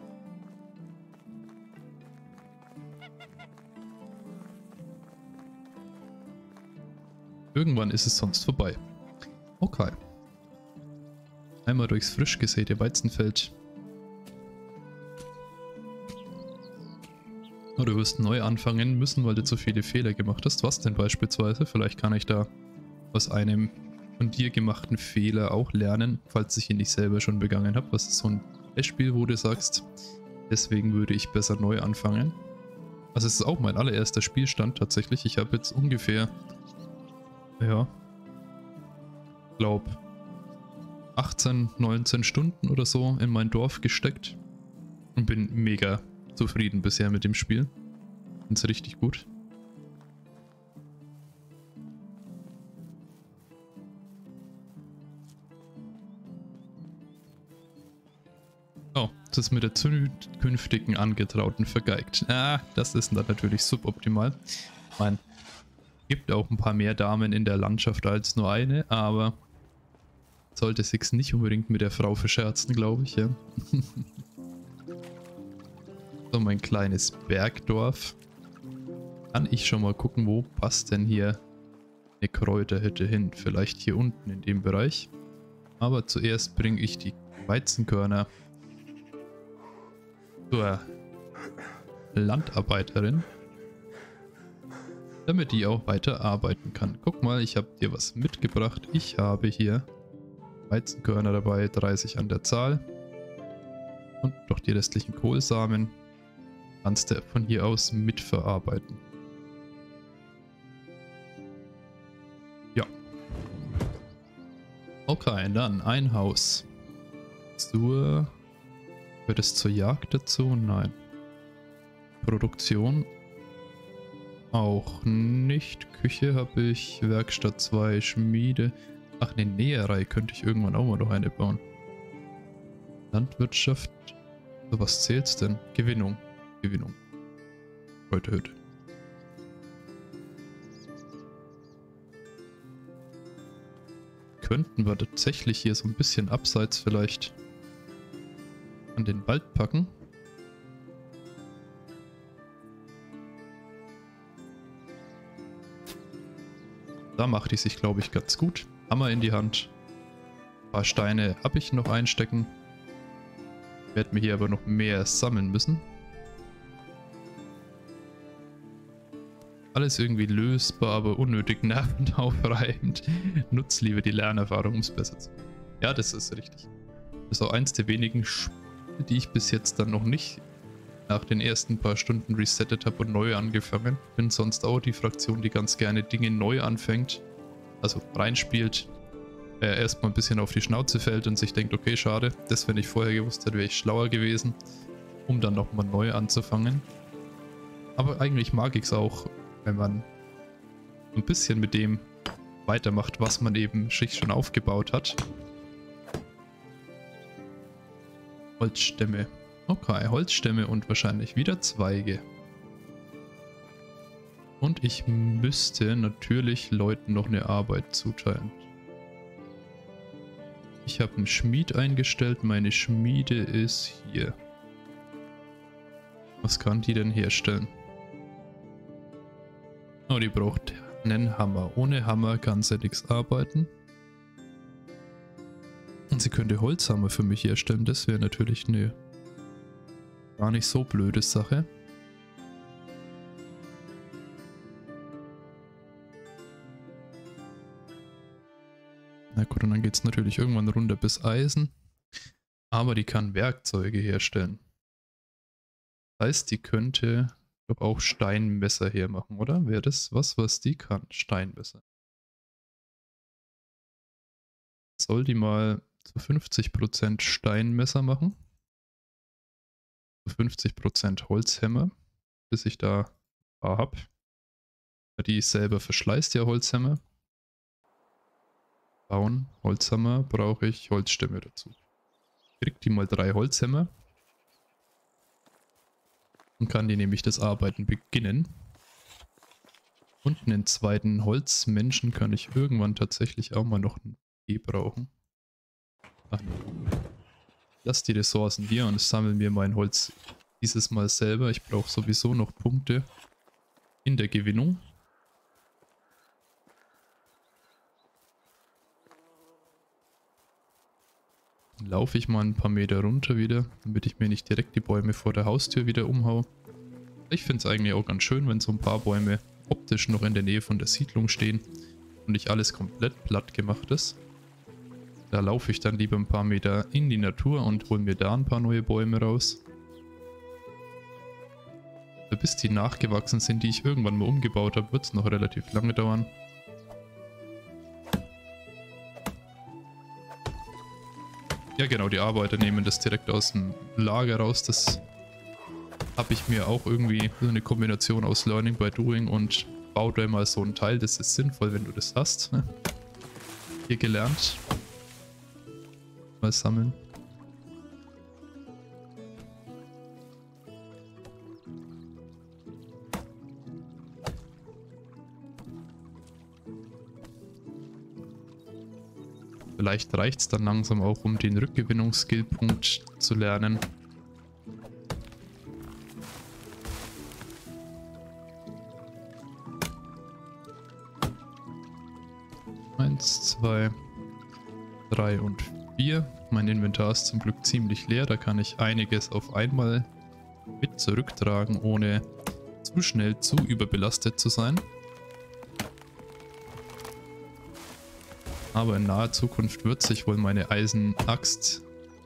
Irgendwann ist es sonst vorbei. Okay. Einmal durchs frisch gesäte Weizenfeld. Oder du wirst neu anfangen müssen, weil du zu viele Fehler gemacht hast. Was denn beispielsweise? Vielleicht kann ich da aus einem von dir gemachten Fehler auch lernen, falls ich ihn nicht selber schon begangen habe. Was ist so ein Beispiel, wo du sagst, deswegen würde ich besser neu anfangen? Also es ist auch mein allererster Spielstand tatsächlich. Ich habe jetzt ungefähr, ja, glaube 18, 19 Stunden oder so in mein Dorf gesteckt und bin mega zufrieden bisher mit dem Spiel. Finde es richtig gut. Oh, das ist mit der zukünftigen Angetrauten vergeigt. Ah, das ist dann natürlich suboptimal. Ich meine, gibt auch ein paar mehr Damen in der Landschaft als nur eine, aber sollte sich's nicht unbedingt mit der Frau verscherzen, glaube ich, ja. So, mein kleines Bergdorf. Kann ich schon mal gucken, wo passt denn hier eine Kräuterhütte hin? Vielleicht hier unten in dem Bereich. Aber zuerst bringe ich die Weizenkörner zur Landarbeiterin, damit die auch weiter arbeiten kann. Guck mal, ich habe dir was mitgebracht. Ich habe hier Weizenkörner dabei, 30 an der Zahl. Und noch die restlichen Kohlsamen kannst du von hier aus mitverarbeiten. Ja. Okay, dann ein Haus. Gehört es zur Jagd dazu? Nein. Produktion auch nicht. Küche habe ich, Werkstatt 2, Schmiede. Ach, eine Näherei könnte ich irgendwann auch mal noch eine bauen. Landwirtschaft. So, was zählt's denn? Gewinnung. Gewinnung. Kräuterhütte. Könnten wir tatsächlich hier so ein bisschen abseits vielleicht an den Wald packen. Da macht die sich, glaube ich, ganz gut. Hammer in die Hand. Ein paar Steine habe ich noch einstecken. Werde mir hier aber noch mehr sammeln müssen. Alles irgendwie lösbar, aber unnötig nervenaufreibend. Nutz lieber die Lernerfahrung, um es besser zu machen. Ja, das ist richtig. Das ist auch eins der wenigen Spiele, die ich bis jetzt dann noch nicht nach den ersten paar Stunden resettet habe und neu angefangen. Bin sonst auch die Fraktion, die ganz gerne Dinge neu anfängt. Also reinspielt, erstmal ein bisschen auf die Schnauze fällt und sich denkt, okay, schade, das, wenn ich vorher gewusst hätte, wäre ich schlauer gewesen, um dann nochmal neu anzufangen. Aber eigentlich mag ich es auch, wenn man ein bisschen mit dem weitermacht, was man eben sich schon aufgebaut hat. Holzstämme. Okay, Holzstämme und wahrscheinlich wieder Zweige. Und ich müsste natürlich Leuten noch eine Arbeit zuteilen. Ich habe einen Schmied eingestellt. Meine Schmiede ist hier. Was kann die denn herstellen? Oh, die braucht einen Hammer. Ohne Hammer kann sie nichts arbeiten. Und sie könnte Holzhammer für mich herstellen. Das wäre natürlich eine gar nicht so blöde Sache. Na gut, und dann geht es natürlich irgendwann runter bis Eisen. Aber die kann Werkzeuge herstellen. Das heißt, die könnte doch auch Steinmesser hermachen, oder? Wäre das was die kann? Steinmesser. Soll die mal zu 50% Steinmesser machen? Zu 50% Holzhämmer, bis ich da ein paar habe. Die selber verschleißt ja Holzhämmer. Bauen, Holzhammer brauche ich, Holzstämme dazu. Kriegt die mal 3 Holzhämmer. Und kann die nämlich das Arbeiten beginnen. Und einen zweiten Holzmenschen kann ich irgendwann tatsächlich auch mal noch ein E brauchen. Ach nee. Lass die Ressourcen hier und sammle mir mein Holz dieses Mal selber. Ich brauche sowieso noch Punkte in der Gewinnung. Dann laufe ich mal ein paar Meter runter wieder, damit ich mir nicht direkt die Bäume vor der Haustür wieder umhau. Ich finde es eigentlich auch ganz schön, wenn so ein paar Bäume optisch noch in der Nähe von der Siedlung stehen und nicht alles komplett platt gemacht ist. Da laufe ich dann lieber ein paar Meter in die Natur und hole mir da ein paar neue Bäume raus. Bis die nachgewachsen sind, die ich irgendwann mal umgebaut habe, wird es noch relativ lange dauern. Ja genau, die Arbeiter nehmen das direkt aus dem Lager raus. Das habe ich mir auch irgendwie so eine Kombination aus Learning by Doing und bau da mal so ein Teil. Das ist sinnvoll, wenn du das hast. Hier gelernt. Mal sammeln. Vielleicht reicht es dann langsam auch, um den Rückgewinnungsskillpunkt zu lernen. Eins, zwei, drei und 4. Mein Inventar ist zum Glück ziemlich leer, da kann ich einiges auf einmal mit zurücktragen, ohne zu schnell zu überbelastet zu sein. Aber in naher Zukunft wird sich wohl meine Eisenaxt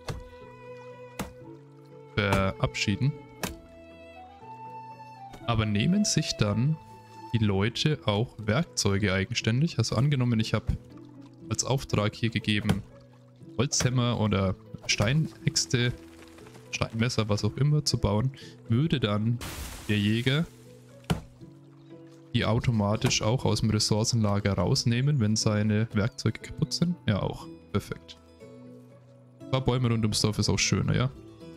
verabschieden. Aber nehmen sich dann die Leute auch Werkzeuge eigenständig? Also angenommen, ich habe als Auftrag hier gegeben, Holzhämmer oder Steinäxte, Steinmesser, was auch immer zu bauen, würde dann der Jäger die automatisch auch aus dem Ressourcenlager rausnehmen, wenn seine Werkzeuge kaputt sind? Ja, auch. Perfekt. Ein paar Bäume rund ums Dorf ist auch schöner, ja.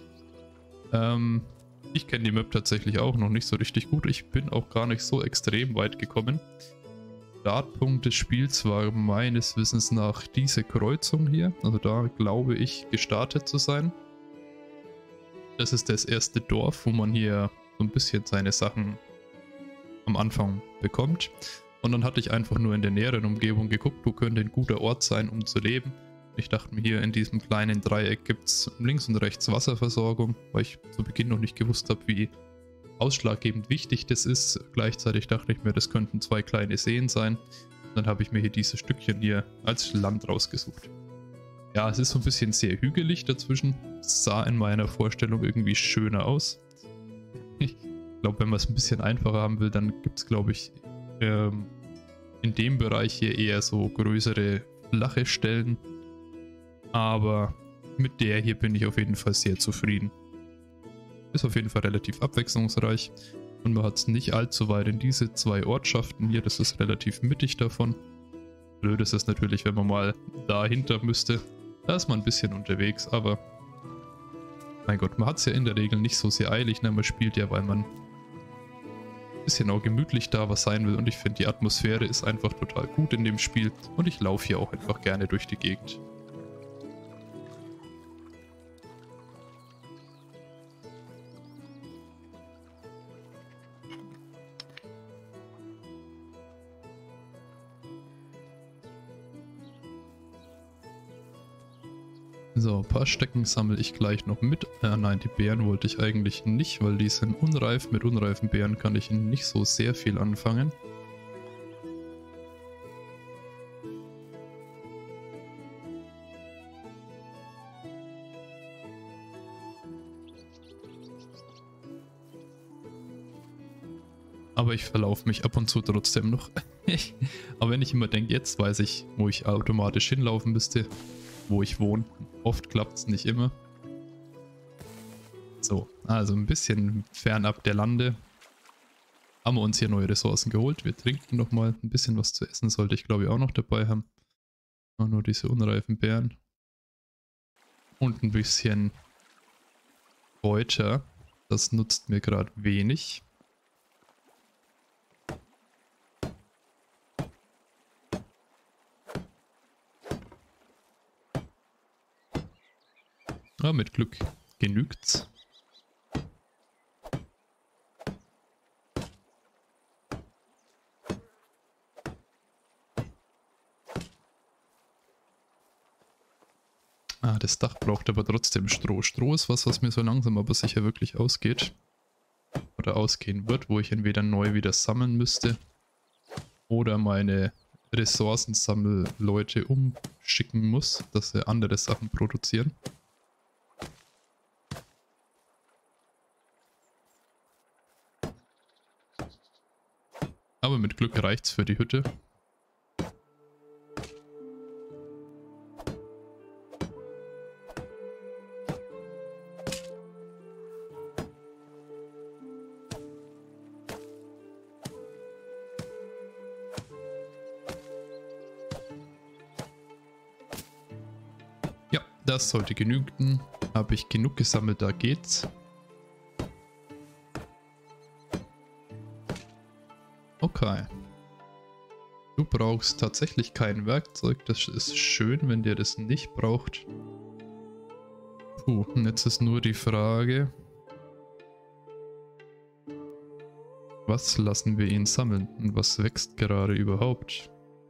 Ich kenne die Map tatsächlich auch noch nicht so richtig gut. Ich bin auch gar nicht so extrem weit gekommen. Startpunkt des Spiels war meines Wissens nach diese Kreuzung hier. Also da glaube ich gestartet zu sein. Das ist das erste Dorf, wo man hier so ein bisschen seine Sachen am Anfang bekommt. Und dann hatte ich einfach nur in der näheren Umgebung geguckt, wo könnte ein guter Ort sein, um zu leben. Ich dachte mir, hier in diesem kleinen Dreieck gibt es links und rechts Wasserversorgung, weil ich zu Beginn noch nicht gewusst habe, wie ausschlaggebend wichtig das ist. Gleichzeitig dachte ich mir, das könnten 2 kleine Seen sein. Dann habe ich mir hier dieses Stückchen hier als Land rausgesucht. Ja, es ist so ein bisschen sehr hügelig dazwischen. Es sah in meiner Vorstellung irgendwie schöner aus. Ich glaube, wenn man es ein bisschen einfacher haben will, dann gibt es, glaube ich, in dem Bereich hier eher so größere flache Stellen. Aber mit der hier bin ich auf jeden Fall sehr zufrieden. Ist auf jeden Fall relativ abwechslungsreich und man hat es nicht allzu weit in diese 2 Ortschaften hier. Das ist relativ mittig davon. Blöd ist es natürlich, wenn man mal dahinter müsste. Da ist man ein bisschen unterwegs, aber mein Gott, man hat es ja in der Regel nicht so sehr eilig. Ne? Man spielt ja, weil man ein bisschen auch gemütlich da was sein will und ich finde, die Atmosphäre ist einfach total gut in dem Spiel und ich laufe hier auch einfach gerne durch die Gegend. So, ein paar Stecken sammle ich gleich noch mit. Nein, die Beeren wollte ich eigentlich nicht, weil die sind unreif. Mit unreifen Beeren kann ich nicht so sehr viel anfangen. Aber ich verlaufe mich ab und zu trotzdem noch. Aber wenn ich immer denke, jetzt weiß ich, wo ich automatisch hinlaufen müsste, wo ich wohne. Oft klappt es nicht immer. So, also ein bisschen fernab der Lande haben wir uns hier neue Ressourcen geholt. Wir trinken nochmal ein bisschen was zu essen, sollte ich glaube ich auch noch dabei haben. Nur diese unreifen Beeren. Und ein bisschen Kräuter. Das nutzt mir gerade wenig. Ja, mit Glück genügt's. Ah, das Dach braucht aber trotzdem Stroh. Stroh ist was mir so langsam aber sicher wirklich ausgeht. oder ausgehen wird, wo ich entweder neu wieder sammeln müsste oder meine Ressourcensammelleute umschicken muss, dass sie andere Sachen produzieren. Aber mit Glück reicht's für die Hütte. Ja, das sollte genügen. Habe ich genug gesammelt, da geht's. Okay. Du brauchst tatsächlich kein Werkzeug. Das ist schön, wenn der das nicht braucht. Puh, und jetzt ist nur die Frage, was lassen wir ihn sammeln und was wächst gerade überhaupt?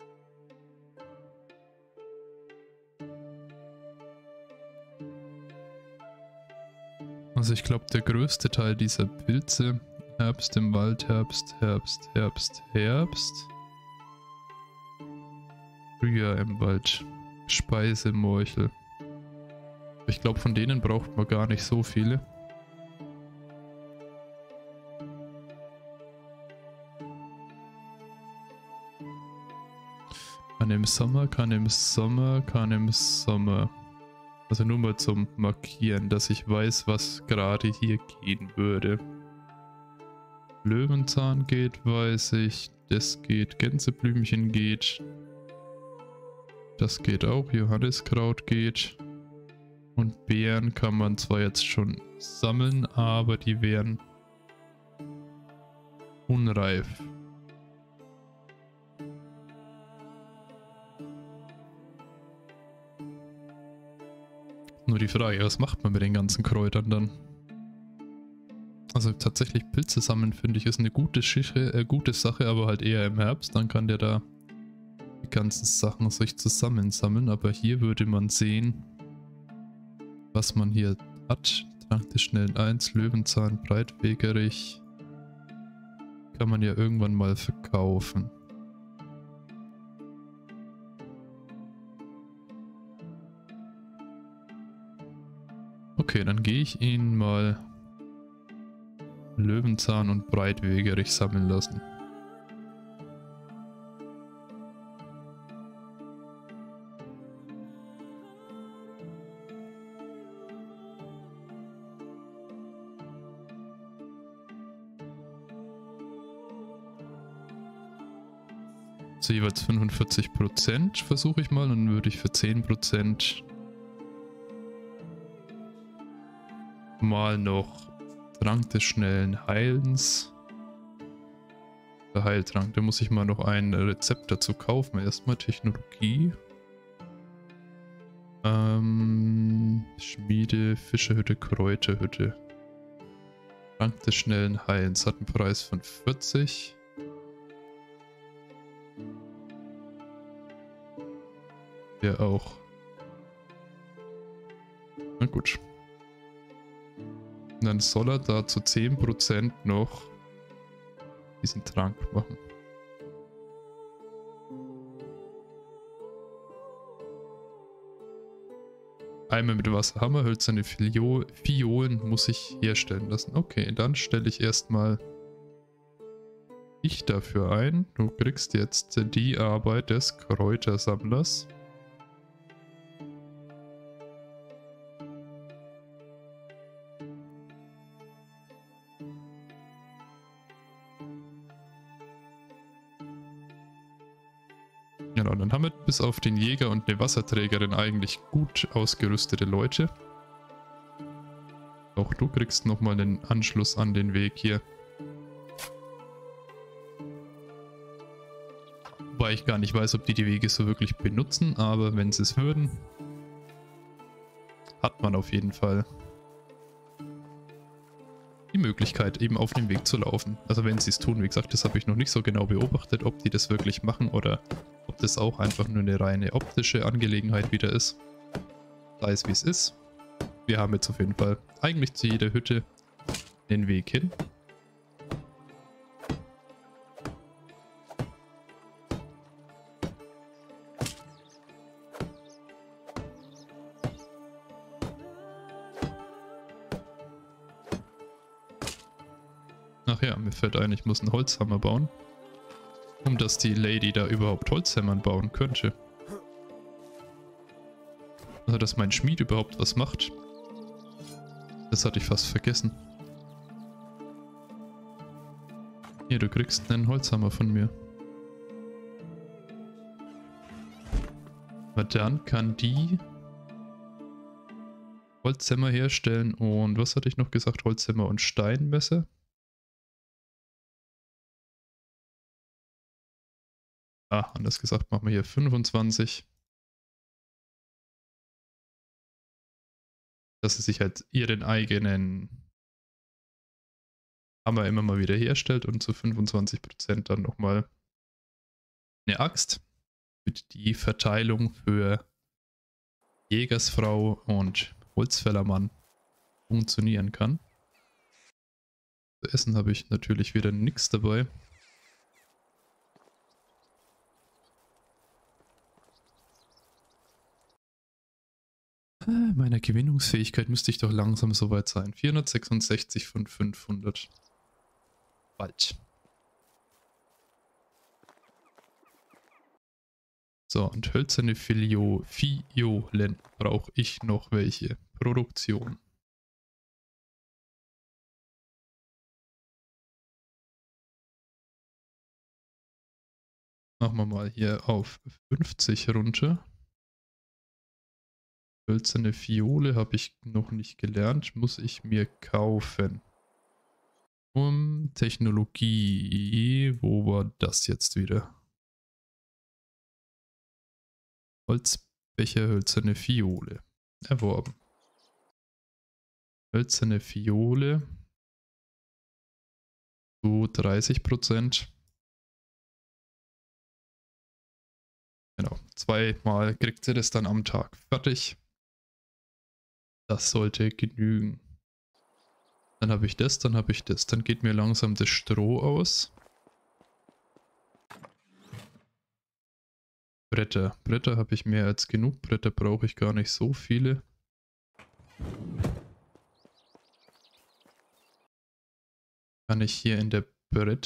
Also ich glaube, der größte Teil dieser Pilze, Herbst im Wald, Herbst, Herbst, Herbst, Herbst. Frühjahr im Wald, Speisemorchel. Ich glaube, von denen braucht man gar nicht so viele. Kann im Sommer, kann im Sommer, kann im Sommer. Also nur mal zum Markieren, dass ich weiß, was gerade hier gehen würde. Löwenzahn geht, weiß ich. Das geht. Gänseblümchen geht. Das geht auch. Johanniskraut geht. Und Beeren kann man zwar jetzt schon sammeln, aber die wären unreif. Nur die Frage, was macht man mit den ganzen Kräutern dann? Also tatsächlich Pilze sammeln, finde ich, ist eine gute Sache, aber halt eher im Herbst. Dann kann der da die ganzen Sachen sich zusammensammeln. Aber hier würde man sehen, was man hier hat. Trank des schnellen 1, Löwenzahn, Breitwegerich. Kann man ja irgendwann mal verkaufen. Okay, dann gehe ich ihn mal Löwenzahn und Breitwegerich sammeln lassen. So jeweils 45% versuche ich mal, und dann würde ich für 10% mal noch Trank des schnellen Heilens. Der Heiltrank, da muss ich mal noch ein Rezept dazu kaufen. Erstmal Technologie. Schmiede, Fischerhütte, Kräuterhütte. Trank des schnellen Heilens hat einen Preis von 40. Der auch. Na gut. Und dann soll er da zu 10% noch diesen Trank machen. Einmal mit Wasser, Hammer, hölzerne Fiolen muss ich herstellen lassen. Okay, dann stelle ich erstmal dich dafür ein. Du kriegst jetzt die Arbeit des Kräutersammlers. Genau, dann haben wir bis auf den Jäger und eine Wasserträgerin eigentlich gut ausgerüstete Leute. Auch du kriegst nochmal einen Anschluss an den Weg hier. Wobei ich gar nicht weiß, ob die Wege so wirklich benutzen, aber wenn sie es würden, hat man auf jeden Fall die Möglichkeit, eben auf dem Weg zu laufen. Also wenn sie es tun, wie gesagt, das habe ich noch nicht so genau beobachtet, ob die das wirklich machen oder ob das auch einfach nur eine reine optische Angelegenheit wieder ist. Sei es wie es ist. Wir haben jetzt auf jeden Fall eigentlich zu jeder Hütte den Weg hin. Ach ja, mir fällt ein, ich muss einen Holzhammer bauen. Um dass die Lady da überhaupt Holzhämmern bauen könnte. Also dass mein Schmied überhaupt was macht. Das hatte ich fast vergessen. Hier, du kriegst einen Holzhammer von mir. Aber dann kann die Holzhämmer herstellen und was hatte ich noch gesagt? Holzhämmer und Steinmesser. Ah, anders gesagt, machen wir hier 25. Dass sie sich halt ihren eigenen Hammer immer mal wieder herstellt und zu 25% dann nochmal eine Axt. Mit die Verteilung für Jägersfrau und Holzfällermann funktionieren kann. Zu essen habe ich natürlich wieder nichts dabei. Meiner Gewinnungsfähigkeit müsste ich doch langsam soweit sein. 466 von 500. Bald. So, und hölzerne Fiolen brauche ich noch welche. Produktion. Machen wir mal hier auf 50 runter. Hölzerne Fiole habe ich noch nicht gelernt, muss ich mir kaufen. Technologie, wo war das jetzt wieder? Holzbecher, hölzerne Fiole. Erworben. Hölzerne Fiole. Zu 30%. Genau, zweimal kriegt sie das dann am Tag fertig. Das sollte genügen. Dann habe ich das, dann habe ich das. Dann geht mir langsam das Stroh aus. Bretter. Bretter habe ich mehr als genug. Bretter brauche ich gar nicht so viele. Kann ich hier in der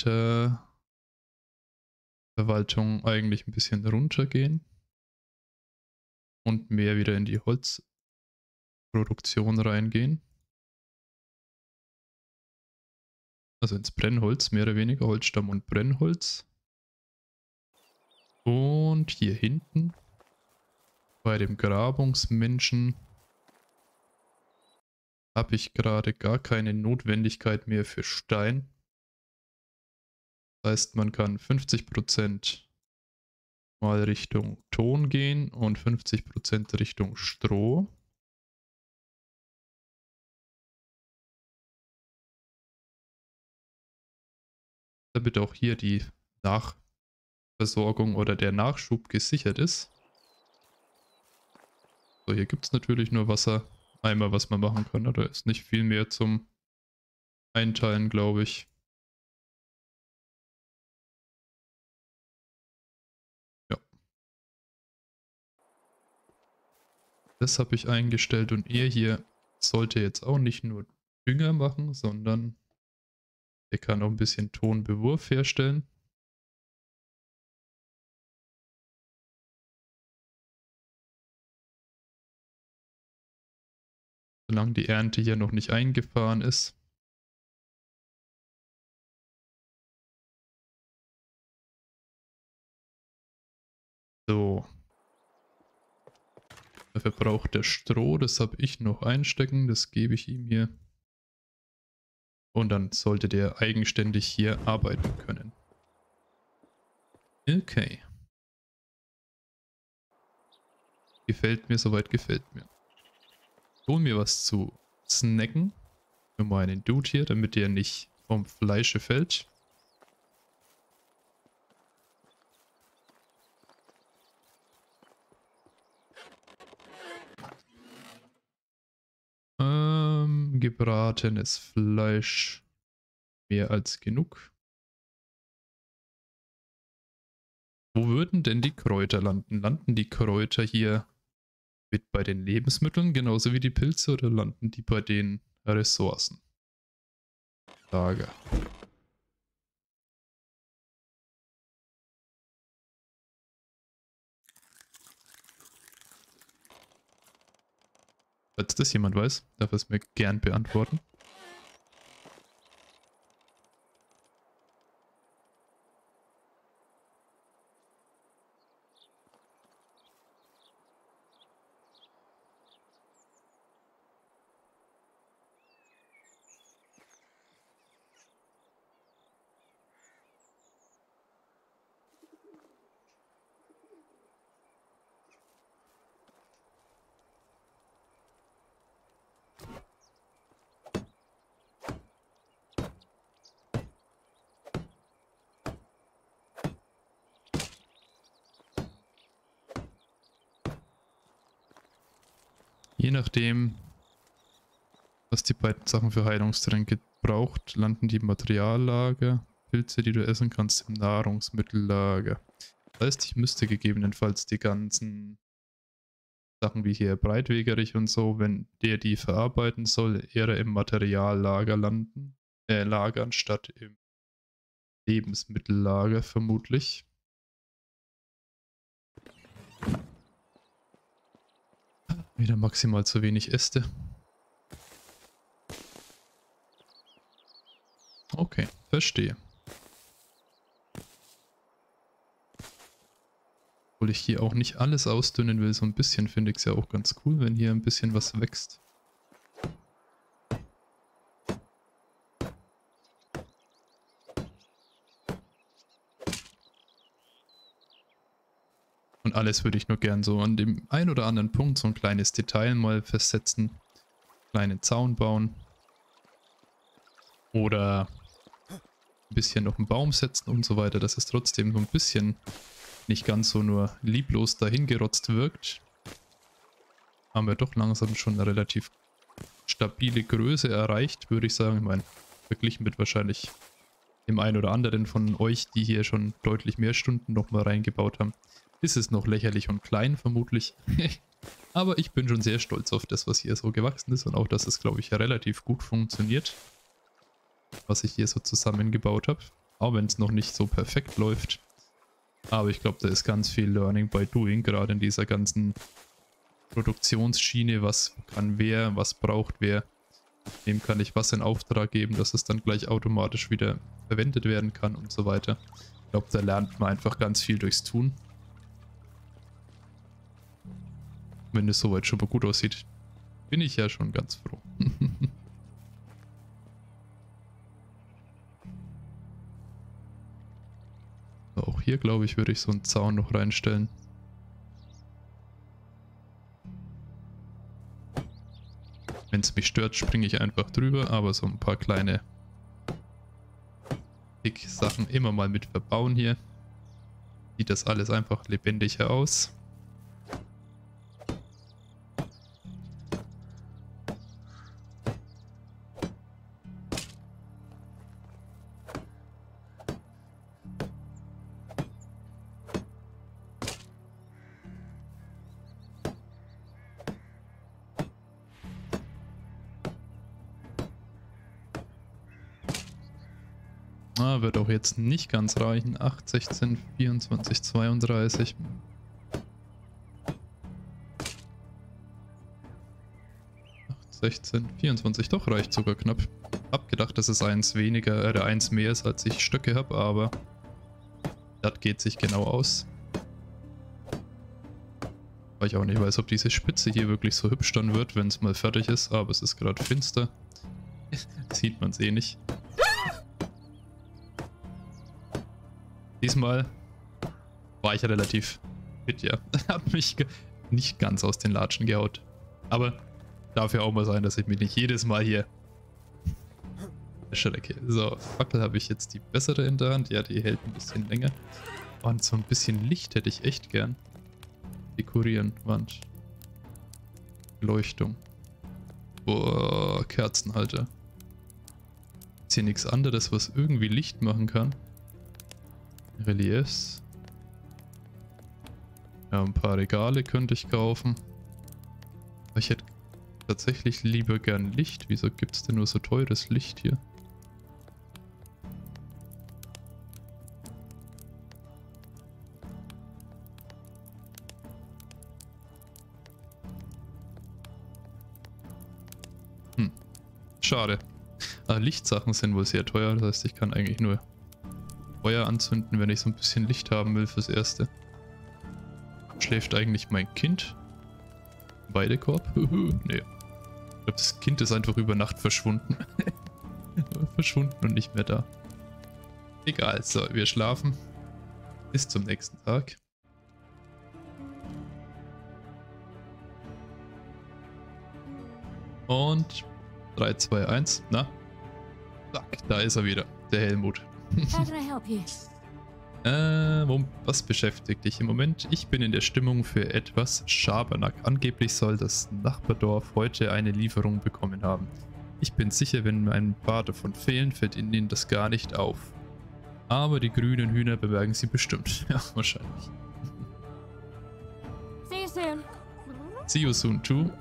Bretterverwaltung eigentlich ein bisschen runtergehen. Und mehr wieder in die Holzproduktion reingehen. Also ins Brennholz, mehr oder weniger Holzstamm und Brennholz. Und hier hinten bei dem Grabungsmenschen habe ich gerade gar keine Notwendigkeit mehr für Stein. Das heißt, man kann 50% mal Richtung Ton gehen und 50% Richtung Stroh. Damit auch hier die Nachversorgung oder der Nachschub gesichert ist. So, hier gibt es natürlich nur Wassereimer, was man machen kann. Da ist nicht viel mehr zum Einteilen, glaube ich. Ja. Das habe ich eingestellt und er hier sollte jetzt auch nicht nur Dünger machen, sondern er kann auch ein bisschen Tonbewurf herstellen. Solange die Ernte hier noch nicht eingefahren ist. So. Er verbraucht der Stroh, das habe ich noch einstecken, das gebe ich ihm hier. Und dann sollte der eigenständig hier arbeiten können. Okay. Gefällt mir, soweit gefällt mir. Hol mir was zu snacken. Für meinen Dude hier, damit der nicht vom Fleische fällt. Gebratenes Fleisch. Mehr als genug. Wo würden denn die Kräuter landen? Landen die Kräuter hier mit bei den Lebensmitteln, genauso wie die Pilze, oder landen die bei den Ressourcen? Lager. Falls das jemand weiß, darf es mir gern beantworten. Je nachdem, was die beiden Sachen für Heilungstränke braucht, landen die im Materiallager, Pilze, die du essen kannst, im Nahrungsmittellager. Das heißt, ich müsste gegebenenfalls die ganzen Sachen wie hier Breitwegerich und so, wenn der die verarbeiten soll, eher im Materiallager lagern, statt im Lebensmittellager vermutlich. Wieder maximal zu wenig Äste. Okay, verstehe. Obwohl ich hier auch nicht alles ausdünnen will, so ein bisschen finde ich es ja auch ganz cool, wenn hier ein bisschen was wächst. Und alles würde ich nur gern so an dem ein oder anderen Punkt so ein kleines Detail mal festsetzen. Kleinen Zaun bauen. Oder ein bisschen noch einen Baum setzen und so weiter, dass es trotzdem so ein bisschen nicht ganz so nur lieblos dahingerotzt wirkt. Haben wir doch langsam schon eine relativ stabile Größe erreicht, würde ich sagen. Ich meine, verglichen mit wahrscheinlich dem einen oder anderen von euch, die hier schon deutlich mehr Stunden nochmal reingebaut haben, ist es noch lächerlich und klein vermutlich. Aber ich bin schon sehr stolz auf das, was hier so gewachsen ist und auch, dass es, glaube ich, relativ gut funktioniert, was ich hier so zusammengebaut habe. Auch wenn es noch nicht so perfekt läuft. Aber ich glaube, da ist ganz viel Learning by Doing, gerade in dieser ganzen Produktionsschiene. Was kann wer, was braucht wer. Wem kann ich was in Auftrag geben, dass es dann gleich automatisch wieder verwendet werden kann und so weiter. Ich glaube, da lernt man einfach ganz viel durchs Tun. Wenn es soweit schon mal gut aussieht, bin ich ja schon ganz froh. Auch hier, glaube ich, würde ich so einen Zaun noch reinstellen. Wenn es mich stört, springe ich einfach drüber, aber so ein paar kleine Sachen immer mal mit verbauen hier. Sieht das alles einfach lebendiger aus. Wird auch jetzt nicht ganz reichen. 8, 16, 24, 32. 8, 16, 24. Doch, reicht sogar knapp. Hab gedacht, dass es eins weniger, eins mehr ist, als ich Stöcke habe, aber das geht sich genau aus. Weil ich auch nicht weiß, ob diese Spitze hier wirklich so hübsch dann wird, wenn es mal fertig ist, aber es ist gerade finster. Sieht man es eh nicht. Diesmal war ich relativ fit, ja. Hab mich nicht ganz aus den Latschen gehaut. Aber darf ja auch mal sein, dass ich mich nicht jedes Mal hier erschrecke. So, Fackel habe ich jetzt die bessere in der Hand. Ja, die hält ein bisschen länger. Und so ein bisschen Licht hätte ich echt gern. Dekorieren, Wand. Beleuchtung. Boah, Kerzenhalter. Ist hier nichts anderes, was irgendwie Licht machen kann. Reliefs. Ja, ein paar Regale könnte ich kaufen. Aber ich hätte tatsächlich lieber gern Licht. Wieso gibt es denn nur so teures Licht hier? Schade. Lichtsachen sind wohl sehr teuer, das heißt, ich kann eigentlich nur Feuer anzünden, wenn ich so ein bisschen Licht haben will fürs Erste. Schläft eigentlich mein Kind? Weidekorb? Nee. Ich glaube, das Kind ist einfach über Nacht verschwunden. Verschwunden und nicht mehr da. Egal, so, wir schlafen. Bis zum nächsten Tag. Und 3, 2, 1. Na? Zack, da ist er wieder. Der Helmut. Was beschäftigt dich im Moment? Ich bin in der Stimmung für etwas Schabernack. Angeblich soll das Nachbardorf heute eine Lieferung bekommen haben. Ich bin sicher, wenn mir ein paar davon fehlen, fällt ihnen das gar nicht auf. Aber die grünen Hühner bemerken sie bestimmt. Ja, wahrscheinlich. See you soon. See you soon too.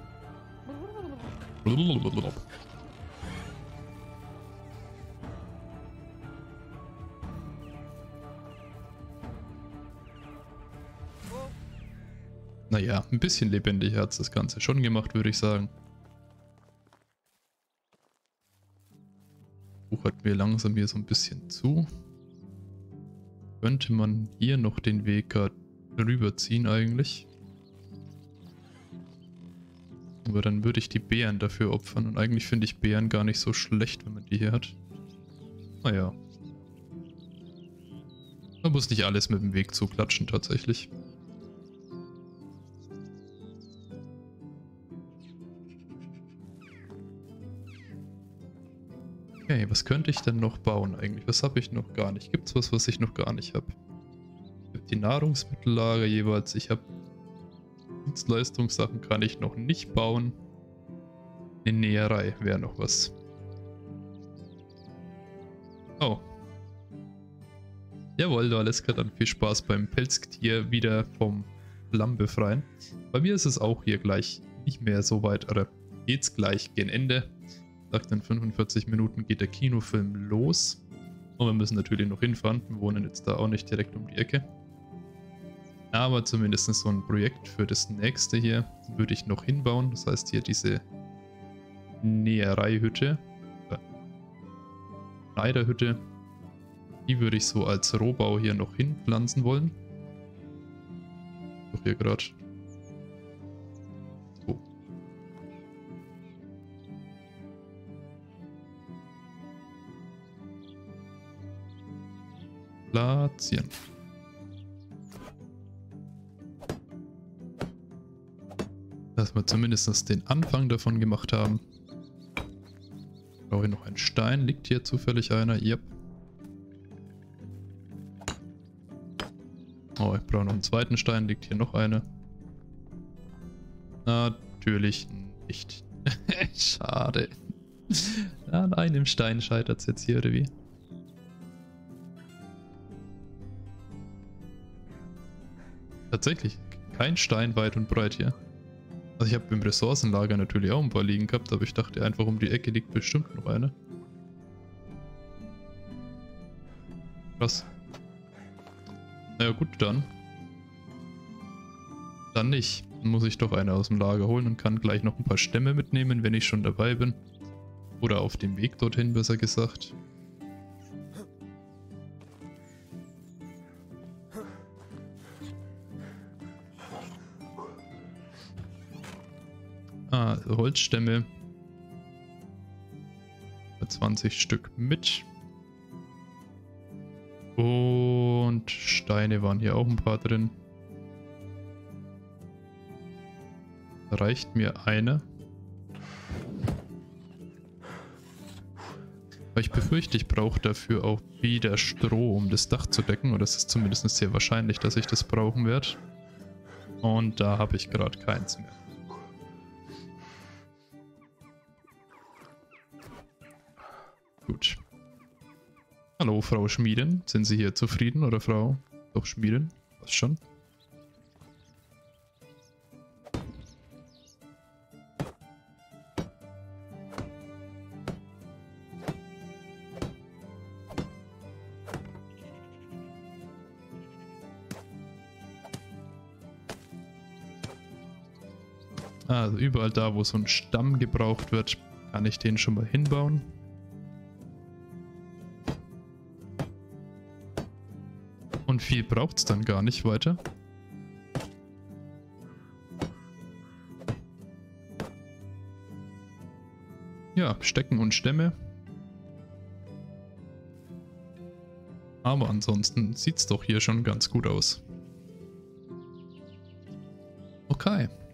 Naja, ein bisschen lebendig hat es das Ganze schon gemacht, würde ich sagen. Wuchert mir langsam hier so ein bisschen zu. Könnte man hier noch den Weg rüberziehen eigentlich. Aber dann würde ich die Beeren dafür opfern. Und eigentlich finde ich Beeren gar nicht so schlecht, wenn man die hier hat. Naja. Man muss nicht alles mit dem Weg zuklatschen tatsächlich. Okay, was könnte ich denn noch bauen eigentlich? Was habe ich noch gar nicht? Gibt es was ich noch gar nicht habe? Ich habe die Nahrungsmittellager jeweils. Ich habe Dienstleistungssachen kann ich noch nicht bauen. Eine Näherei wäre noch was. Oh. Jawohl, alles klar, dann viel Spaß beim Pelztier wieder vom Lamm befreien. Bei mir ist es auch hier gleich nicht mehr so weit, oder geht's gleich gegen Ende. Sagt, in 45 Minuten geht der Kinofilm los. Und wir müssen natürlich noch hinfahren. Wir wohnen jetzt da auch nicht direkt um die Ecke. Aber zumindest so ein Projekt für das nächste hier würde ich noch hinbauen. Das heißt hier diese Nähereihütte. Schneiderhütte. Die würde ich so als Rohbau hier noch hinpflanzen wollen. Doch hier gerade. So. Platzieren. Dass wir zumindest den Anfang davon gemacht haben. Brauche ich noch einen Stein? Liegt hier zufällig einer? Yep. Oh, ich brauche noch einen zweiten Stein. Liegt hier noch eine? Natürlich nicht. Schade. An einem Stein scheitert es jetzt hier, oder wie? Tatsächlich, kein Stein weit und breit hier. Also ich habe im Ressourcenlager natürlich auch ein paar liegen gehabt, aber ich dachte einfach um die Ecke liegt bestimmt noch eine. Krass. Naja gut, dann. Dann nicht. Dann muss ich doch eine aus dem Lager holen und kann gleich noch ein paar Stämme mitnehmen, wenn ich schon dabei bin. Oder auf dem Weg dorthin, besser gesagt. Holzstämme. 20 Stück mit. Und Steine waren hier auch ein paar drin. Reicht mir eine. Aber ich befürchte, ich brauche dafür auch wieder Stroh, um das Dach zu decken. Oder es ist zumindest sehr wahrscheinlich, dass ich das brauchen werde. Und da habe ich gerade keins mehr. Gut. Hallo, Frau Schmieden. Sind Sie hier zufrieden oder Frau? Doch, Schmieden. Was schon? Also überall da, wo so ein Stamm gebraucht wird, Kann ich den schon mal hinbauen? Und viel braucht es dann gar nicht weiter. Ja, Stecken und Stämme. Aber ansonsten sieht es doch hier schon ganz gut aus. Okay.